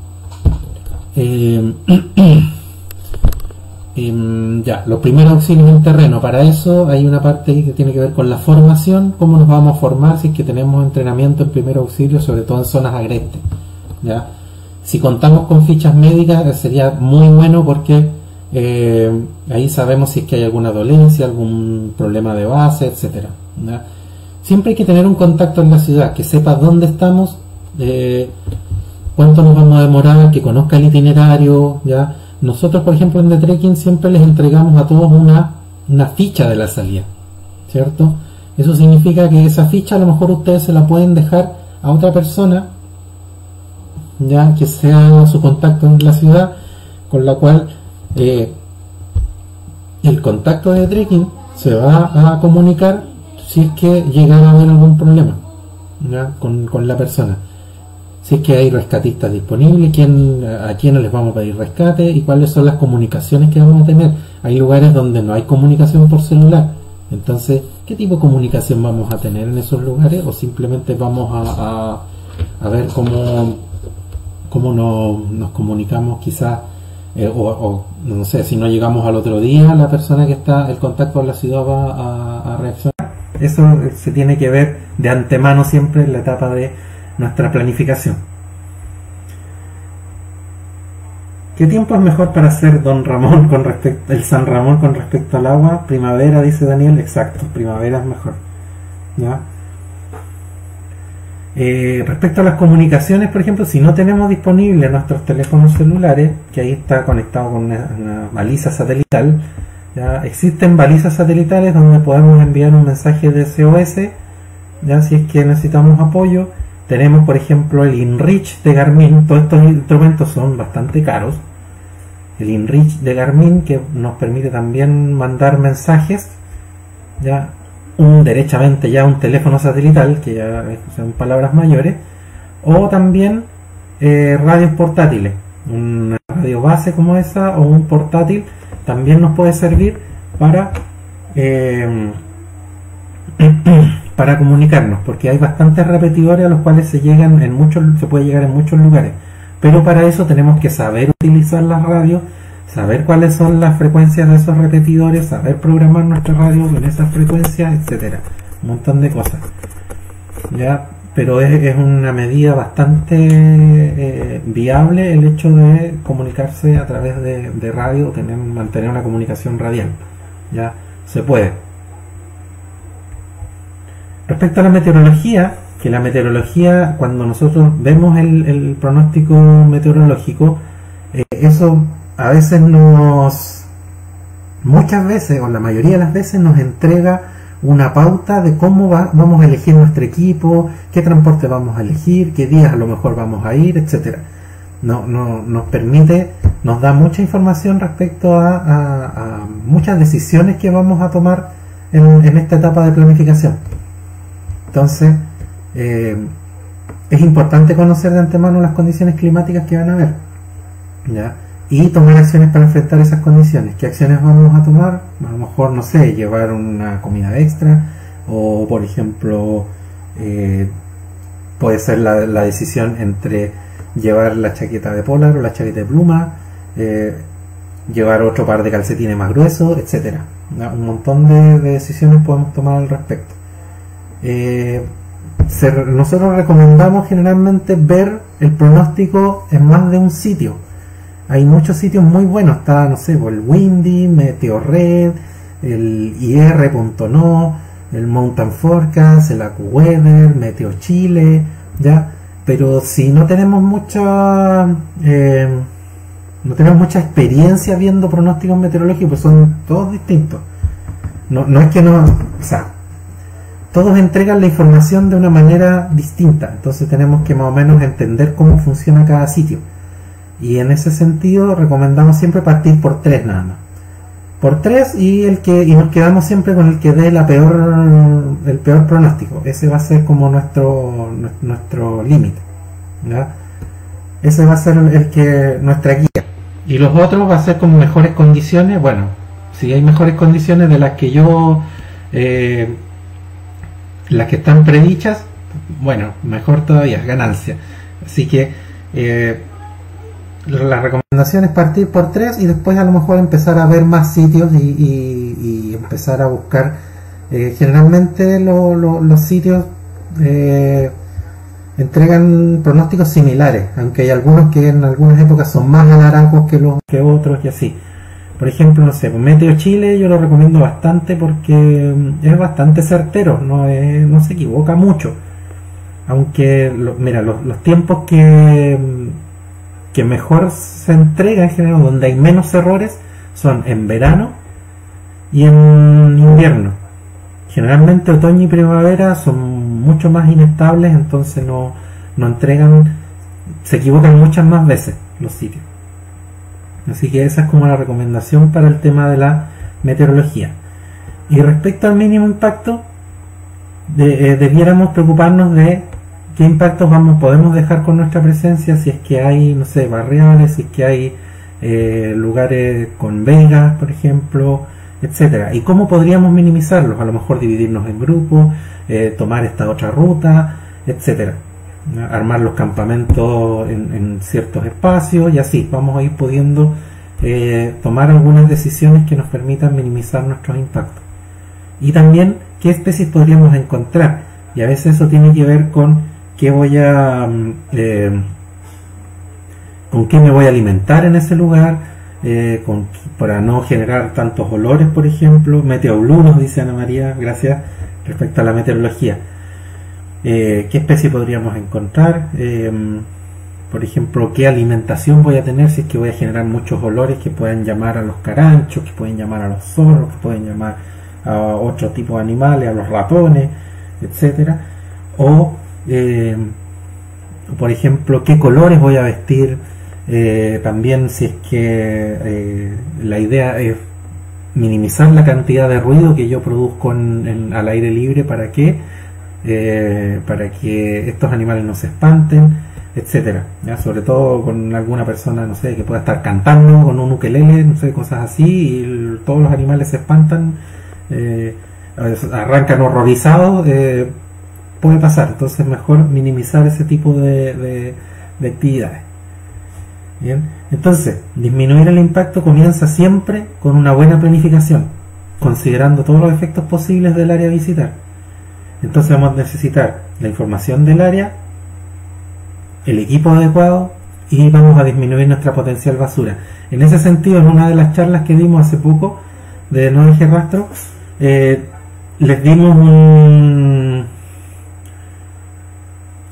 Ya, los primeros auxilios en terreno. Para eso hay una parte que tiene que ver con la formación, cómo nos vamos a formar si es que tenemos entrenamiento en primer auxilio, sobre todo en zonas agrestes, ¿ya? Si contamos con fichas médicas sería muy bueno, porque ahí sabemos si es que hay alguna dolencia, algún problema de base, etcétera, ¿ya? Siempre hay que tener un contacto en la ciudad, que sepa dónde estamos, cuánto nos vamos a demorar, que conozca el itinerario, ¿ya? Nosotros, por ejemplo, en The Trekking siempre les entregamos a todos una ficha de la salida, ¿cierto? Eso significa que esa ficha a lo mejor ustedes se la pueden dejar a otra persona, ya que sea su contacto en la ciudad, con la cual el contacto de Trekking se va a comunicar si es que llegara a haber algún problema, ¿ya? Con la persona. Si es que hay rescatistas disponibles, a quiénes les vamos a pedir rescate y cuáles son las comunicaciones que vamos a tener. Hay lugares donde no hay comunicación por celular. Entonces, ¿qué tipo de comunicación vamos a tener en esos lugares? O simplemente vamos a ver cómo nos comunicamos, quizás, o no sé, si no llegamos al otro día, la persona que está, el contacto en la ciudad va a reaccionar. Eso se tiene que ver de antemano siempre en la etapa de nuestra planificación. ¿Qué tiempo es mejor para hacer el San Ramón con respecto al agua? Primavera, dice Daniel. Exacto, primavera es mejor, ¿ya? Respecto a las comunicaciones, por ejemplo, si no tenemos disponibles nuestros teléfonos celulares, que ahí está conectado con una baliza satelital, ¿ya? Existen balizas satelitales donde podemos enviar un mensaje de SOS, ya, si es que necesitamos apoyo. Tenemos, por ejemplo, el InReach de Garmin. Todos estos instrumentos son bastante caros. El InReach de Garmin, que nos permite también mandar mensajes, ya derechamente ya un teléfono satelital, que ya son palabras mayores, o también radios portátiles. Una radio base como esa o un portátil también nos puede servir para para comunicarnos, porque hay bastantes repetidores a los cuales se puede llegar en muchos lugares, pero para eso tenemos que saber utilizar las radios, saber cuáles son las frecuencias de esos repetidores, saber programar nuestra radio con esas frecuencias, etcétera, un montón de cosas, ya. Pero es una medida bastante viable el hecho de comunicarse a través de radio, mantener una comunicación radial, ya se puede. Respecto a la meteorología, que la meteorología, cuando nosotros vemos el pronóstico meteorológico, eso a veces muchas veces, o la mayoría de las veces, nos entrega una pauta de cómo vamos a elegir nuestro equipo, qué transporte vamos a elegir, qué días a lo mejor vamos a ir, etcétera. Nos da mucha información respecto a muchas decisiones que vamos a tomar en esta etapa de planificación. Entonces, es importante conocer de antemano las condiciones climáticas que van a haber, ¿ya? Y tomar acciones para enfrentar esas condiciones. ¿Qué acciones vamos a tomar? A lo mejor, no sé, llevar una comida extra, o por ejemplo, puede ser la decisión entre llevar la chaqueta de polar o la chaqueta de pluma, llevar otro par de calcetines más gruesos, etcétera. Un montón de decisiones podemos tomar al respecto. Nosotros recomendamos generalmente ver el pronóstico en más de un sitio. Hay muchos sitios muy buenos, está, no sé, el Windy, Meteorred, el ir.no, el Mountain Forecast, el AccuWeather, Meteo Chile, ¿ya? Pero si no tenemos mucha experiencia viendo pronósticos meteorológicos, pues son todos distintos. No es que no, o sea, todos entregan la información de una manera distinta, entonces tenemos que más o menos entender cómo funciona cada sitio. Y en ese sentido recomendamos siempre partir por 3 nada más. Por 3 y nos quedamos siempre con el que dé el peor pronóstico. Ese va a ser como nuestro límite, ¿ya? Ese va a ser nuestra guía. Y los otros va a ser con mejores condiciones. Bueno, si hay mejores condiciones de las que las que están predichas, bueno, mejor todavía, ganancia. Así que la recomendación es partir por 3 y después a lo mejor empezar a ver más sitios y empezar a buscar. Generalmente los sitios entregan pronósticos similares, aunque hay algunos que en algunas épocas son más alaracos que otros y así. Por ejemplo, no sé, Meteo Chile yo lo recomiendo bastante porque es bastante certero, no se equivoca mucho. Aunque, mira, los tiempos que mejor se entrega en general, donde hay menos errores, son en verano y en invierno. Generalmente otoño y primavera son mucho más inestables, entonces no entregan, se equivocan muchas más veces los sitios. Así que esa es como la recomendación para el tema de la meteorología. Y respecto al mínimo impacto, debiéramos preocuparnos de qué impactos podemos dejar con nuestra presencia, si es que hay, no sé, barriales, si es que hay lugares con vegas, por ejemplo, etcétera. Y cómo podríamos minimizarlos, a lo mejor dividirnos en grupos, tomar esta otra ruta, etcétera. Armar los campamentos en ciertos espacios y así vamos a ir pudiendo tomar algunas decisiones que nos permitan minimizar nuestros impactos. Y también qué especies podríamos encontrar, y a veces eso tiene que ver con qué con qué me voy a alimentar en ese lugar, para no generar tantos olores, por ejemplo. Meteo Blue nos dice Ana María, gracias, respecto a la meteorología. ¿Qué especie podríamos encontrar? Por ejemplo, ¿qué alimentación voy a tener si es que voy a generar muchos olores que pueden llamar a los caranchos, que pueden llamar a los zorros, que pueden llamar a otro tipo de animales, a los ratones, etcétera? O, por ejemplo, ¿qué colores voy a vestir? También si es que la idea es minimizar la cantidad de ruido que yo produzco al aire libre, para que estos animales no se espanten, etcétera, ¿ya? Sobre todo con alguna persona, no sé, que pueda estar cantando con un ukelele, no sé, cosas así, y todos los animales se espantan, arrancan horrorizados, puede pasar. Entonces mejor minimizar ese tipo de actividades. Bien, entonces disminuir el impacto comienza siempre con una buena planificación, considerando todos los efectos posibles del área a visitar. Entonces vamos a necesitar la información del área, el equipo adecuado, y vamos a disminuir nuestra potencial basura. En ese sentido, en una de las charlas que dimos hace poco de No Deje Rastro, les dimos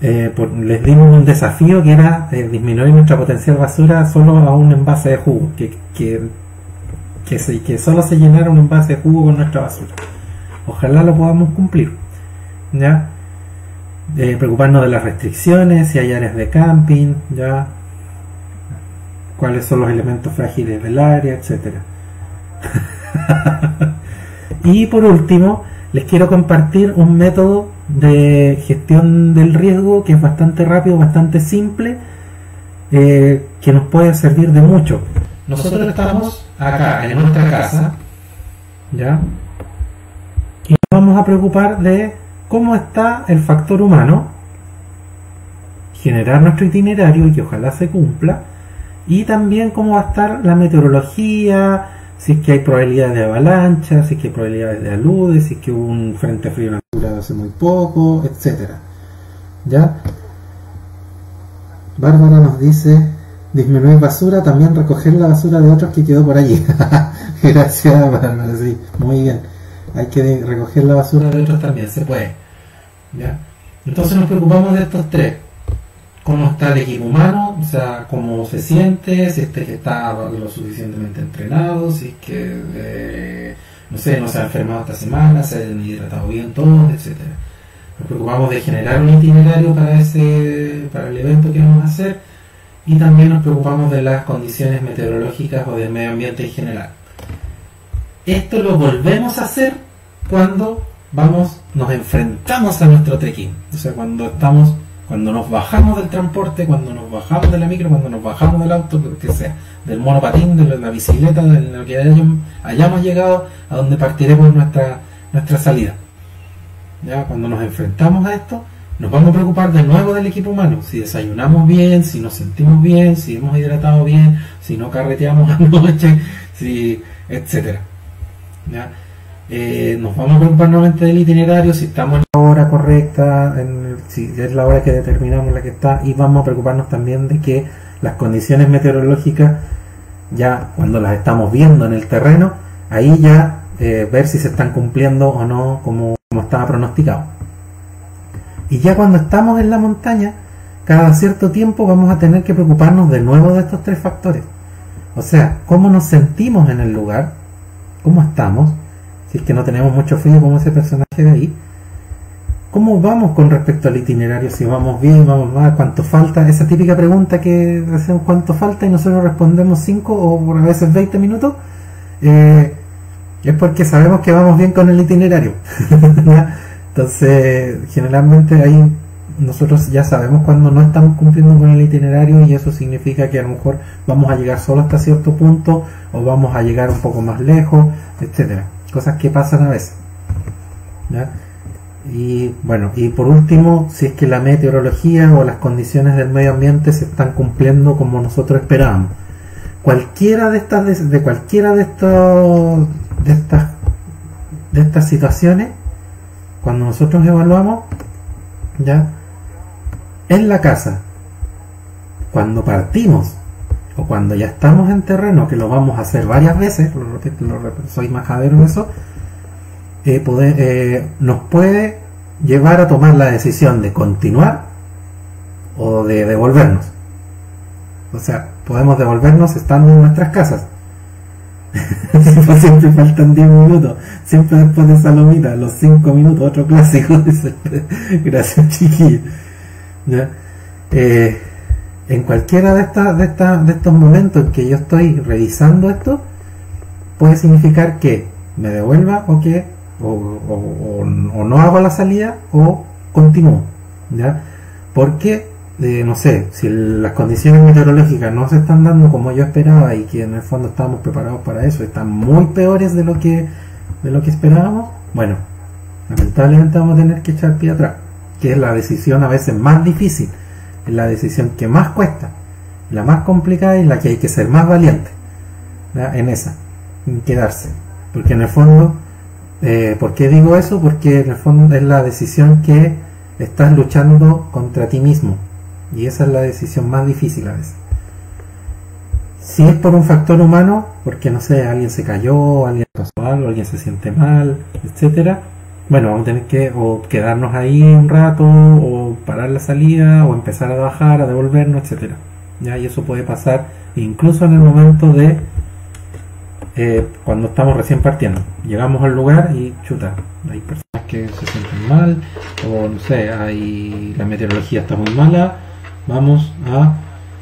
les dimos un desafío que era disminuir nuestra potencial basura solo a un envase de jugo, que solo se llenara un envase de jugo con nuestra basura. Ojalá lo podamos cumplir, ¿ya? Preocuparnos de las restricciones, si hay áreas de camping, ¿ya? Cuáles son los elementos frágiles del área, etcétera. Y por último, les quiero compartir un método de gestión del riesgo que es bastante rápido, bastante simple, que nos puede servir de mucho. Nosotros estamos acá en nuestra casa, ¿ya? Y nos vamos a preocupar de cómo está el factor humano, generar nuestro itinerario y que ojalá se cumpla, y también cómo va a estar la meteorología, si es que hay probabilidades de avalancha, si es que hay probabilidades de aludes, si es que hubo un frente frío natural hace muy poco, etcétera. ¿Ya? Bárbara nos dice: disminuir basura, también recoger la basura de otros que quedó por allí. Gracias, Bárbara, sí, muy bien. Hay que recoger la basura de otros también, se puede. ¿Ya? Entonces nos preocupamos de estos tres. Cómo está el equipo humano, o sea, cómo se siente, si está lo suficientemente entrenado, si es que, no se ha enfermado esta semana, se han hidratado bien todos, etcétera. Nos preocupamos de generar un itinerario para el evento que vamos a hacer, y también nos preocupamos de las condiciones meteorológicas o del medio ambiente en general. Esto lo volvemos a hacer cuando nos enfrentamos a nuestro trekking, o sea, cuando nos bajamos del transporte, cuando nos bajamos de la micro, cuando nos bajamos del auto, lo que sea, del monopatín, de la bicicleta, de lo que hayamos llegado a donde partiremos nuestra salida. ¿Ya? Cuando nos enfrentamos a esto, nos vamos a preocupar de nuevo del equipo humano, si desayunamos bien, si nos sentimos bien, si hemos hidratado bien, si no carreteamos anoche, etcétera. ¿Ya? Nos vamos a preocupar nuevamente del itinerario, si estamos en la hora correcta, si es la hora que determinamos la que está, y vamos a preocuparnos también de que las condiciones meteorológicas, ya cuando las estamos viendo en el terreno, ahí ya ver si se están cumpliendo o no como estaba pronosticado. Y ya cuando estamos en la montaña, cada cierto tiempo vamos a tener que preocuparnos de nuevo de estos tres factores. O sea, cómo nos sentimos en el lugar, cómo estamos, si es que no tenemos mucho frío como ese personaje de ahí, cómo vamos con respecto al itinerario, si vamos bien, vamos mal, cuánto falta, esa típica pregunta que hacemos, cuánto falta, y nosotros respondemos 5 o a veces 20 minutos, es porque sabemos que vamos bien con el itinerario. Entonces, generalmente ahí nosotros ya sabemos cuando no estamos cumpliendo con el itinerario, y eso significa que a lo mejor vamos a llegar solo hasta cierto punto, o vamos a llegar un poco más lejos, etcétera. Cosas que pasan a veces. ¿Ya? Y bueno, y por último, si es que la meteorología o las condiciones del medio ambiente se están cumpliendo como nosotros esperábamos. Cualquiera de estas situaciones, cuando nosotros evaluamos, ya en la casa, cuando partimos o cuando ya estamos en terreno, que lo vamos a hacer varias veces, soy majadero en eso, nos puede llevar a tomar la decisión de continuar o de devolvernos. O sea, podemos devolvernos estando en nuestras casas. Siempre faltan 10 minutos, siempre después de Salomita, los 5 minutos, otro clásico. Gracias, chiquillos. En cualquiera de estos momentos en que yo estoy revisando esto, puede significar que me devuelva o no hago la salida o continúo, ¿ya? Porque no sé, si las condiciones meteorológicas no se están dando como yo esperaba, y que en el fondo estábamos preparados para eso, están muy peores de lo que esperábamos, bueno, lamentablemente vamos a tener que echar pie atrás, que es la decisión a veces más difícil, es la decisión que más cuesta, la más complicada, y la que hay que ser más valiente, ¿ya? En quedarse, porque en el fondo, ¿por qué digo eso? Porque en el fondo es la decisión que estás luchando contra ti mismo, y esa es la decisión más difícil a veces. Si es por un factor humano, porque no sé, alguien se cayó, alguien pasó algo, alguien se siente mal, etcétera, bueno, vamos a tener que o quedarnos ahí un rato, o parar la salida, o empezar a bajar, a devolvernos, etcétera. ¿Ya? Y eso puede pasar incluso en el momento de cuando estamos recién partiendo. Llegamos al lugar y chuta, hay personas que se sienten mal, o no sé, la meteorología está muy mala, vamos a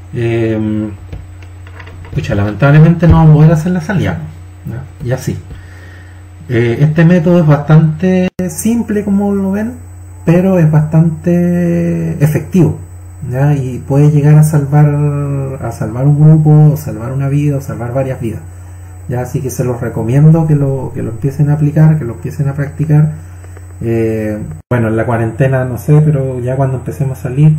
pucha, lamentablemente no vamos a poder hacer la salida, ¿ya? Y así. Este método es bastante simple, como lo ven, pero es bastante efectivo, ¿ya? Y puede llegar a salvar un grupo, o salvar una vida, o salvar varias vidas, ¿ya? Así que se los recomiendo que lo empiecen a aplicar, que lo empiecen a practicar. Bueno, en la cuarentena no sé, pero ya cuando empecemos a salir,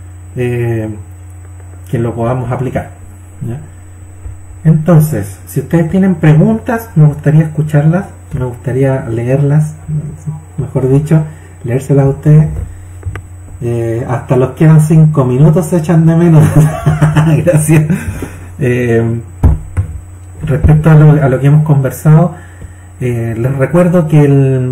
que lo podamos aplicar, ¿ya? Entonces, si ustedes tienen preguntas, me gustaría escucharlas, me gustaría leerlas, mejor dicho, leérselas a ustedes. Hasta los quedan 5 minutos, se echan de menos. Gracias. Respecto a lo que hemos conversado, les recuerdo que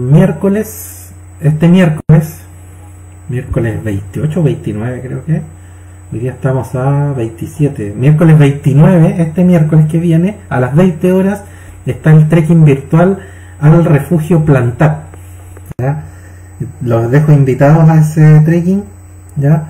este miércoles 28 o 29 creo que, hoy día estamos a 27, miércoles 29, este miércoles que viene, a las 20 horas, está el trekking virtual al refugio Plantar, ¿ya? Los dejo invitados a ese trekking, ¿ya?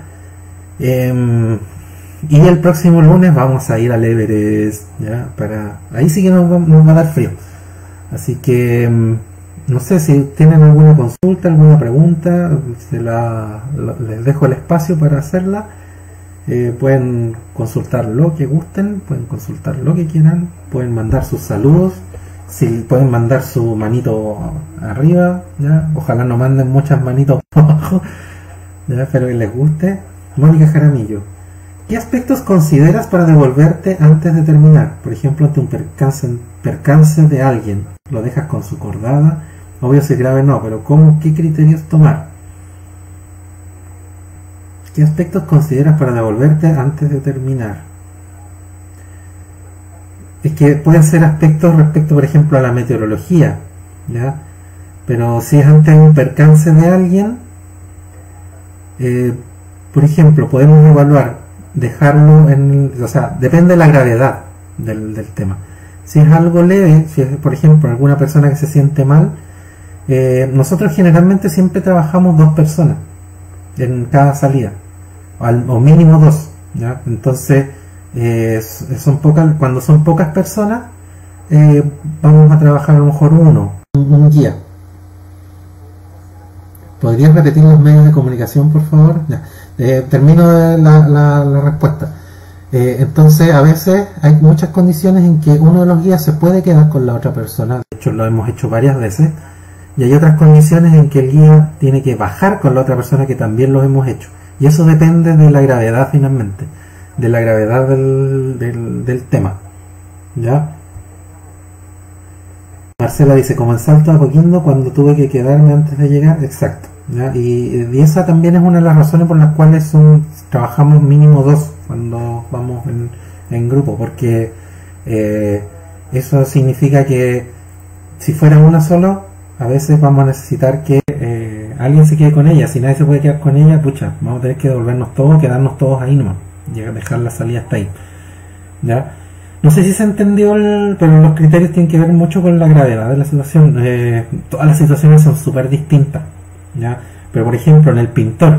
Y el próximo lunes vamos a ir al Everest, ¿ya? Ahí sí que nos va a dar frío. Así que no sé si tienen alguna consulta, alguna pregunta, les dejo el espacio para hacerla. Pueden consultar lo que gusten, pueden consultar lo que quieran, pueden mandar sus saludos, pueden mandar su manito arriba, ¿ya? Ojalá no manden muchas manitos abajo, ¿ya? Espero que les guste. Mónica Jaramillo: ¿qué aspectos consideras para devolverte antes de terminar? Por ejemplo, ante un percance de alguien, ¿lo dejas con su cordada? Obvio, si grave no, pero ¿qué criterios tomar? ¿Qué aspectos consideras para devolverte antes de terminar? Es que pueden ser aspectos respecto, por ejemplo, a la meteorología, ¿ya? Pero si es ante un percance de alguien, por ejemplo, podemos evaluar, dejarlo o sea, depende de la gravedad del tema. Si es algo leve, si es, por ejemplo, alguna persona que se siente mal, nosotros generalmente siempre trabajamos 2 personas en cada salida, o mínimo 2, ¿ya? Entonces cuando son pocas personas, vamos a trabajar a lo mejor un guía. ¿Podrías repetir los medios de comunicación, por favor? Ya. Termino la respuesta. Entonces, a veces hay muchas condiciones en que uno de los guías se puede quedar con la otra persona. De hecho, lo hemos hecho varias veces. Y hay otras condiciones en que el guía tiene que bajar con la otra persona, que también lo hemos hecho. Y eso depende de la gravedad, finalmente, de la gravedad del tema, ¿ya? Marcela dice: como en Salto de Apoquindo, cuando tuve que quedarme antes de llegar. Exacto, ¿ya? Y esa también es una de las razones por las cuales trabajamos mínimo 2 cuando vamos en grupo, porque eso significa que si fuera una solo, a veces vamos a necesitar que alguien se quede con ella. Si nadie se puede quedar con ella, pucha, vamos a tener que devolvernos todos, quedarnos todos ahí nomás, dejar la salida hasta ahí, ¿ya? No sé si se entendió, pero los criterios tienen que ver mucho con la gravedad de la situación. Todas las situaciones son súper distintas, ¿ya? Pero por ejemplo, en el pintor,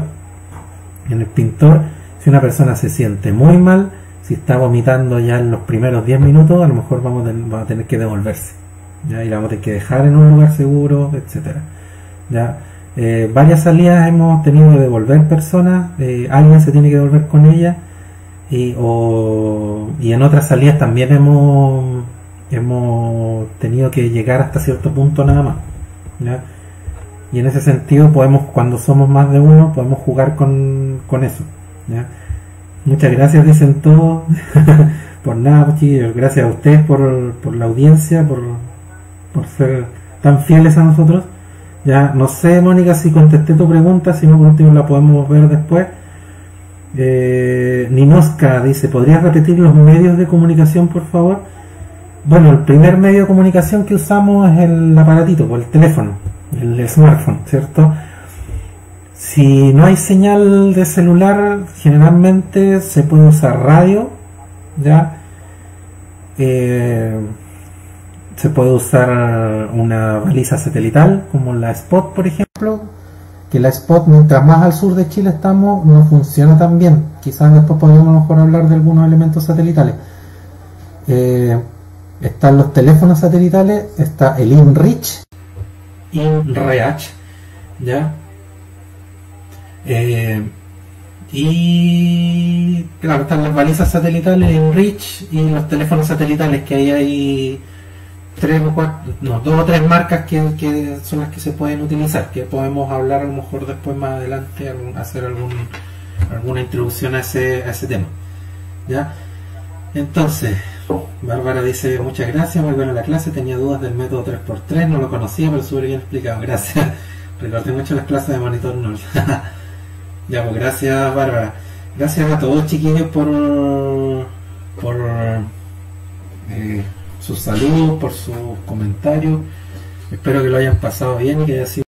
si una persona se siente muy mal, si está vomitando ya en los primeros 10 minutos, a lo mejor vamos a tener que devolverse, ¿ya? Y la vamos a tener que dejar en un lugar seguro, etcétera, ¿ya? Varias salidas hemos tenido que devolver personas, alguien se tiene que devolver con ella, y en otras salidas también hemos tenido que llegar hasta cierto punto nada más, ¿ya? Y en ese sentido cuando somos más de uno, podemos jugar con eso, ¿ya? Muchas gracias, dicen todos. Por nada, chicos, gracias a ustedes por la audiencia, por ser tan fieles a nosotros. Ya no sé, Mónica, si contesté tu pregunta, si no, por último la podemos ver después. Ninoska dice: ¿podrías repetir los medios de comunicación, por favor? Bueno, el primer medio de comunicación que usamos es el aparatito, por el teléfono, el smartphone, ¿cierto? Si no hay señal de celular, generalmente se puede usar radio, ¿ya? Se puede usar una baliza satelital, como la Spot, por ejemplo, que la Spot, mientras más al sur de Chile estamos, no funciona tan bien. Quizás después podríamos mejor hablar de algunos elementos satelitales. Están los teléfonos satelitales, está el InReach, ¿ya? Y claro, están las balizas satelitales, InReach, y los teléfonos satelitales, que ahí hay dos o tres marcas que son las que se pueden utilizar, que podemos hablar a lo mejor después más adelante, hacer alguna introducción a ese tema, ¿ya? Entonces, Bárbara dice: muchas gracias, muy buena la clase, tenía dudas del método 3x3, no lo conocía, pero súper bien explicado, gracias. Recordé mucho las clases de Monitor Nord. Ya, pues gracias, Bárbara. Gracias a todos, chiquillos, por sus saludos, por sus comentarios. Espero que lo hayan pasado bien y que haya sido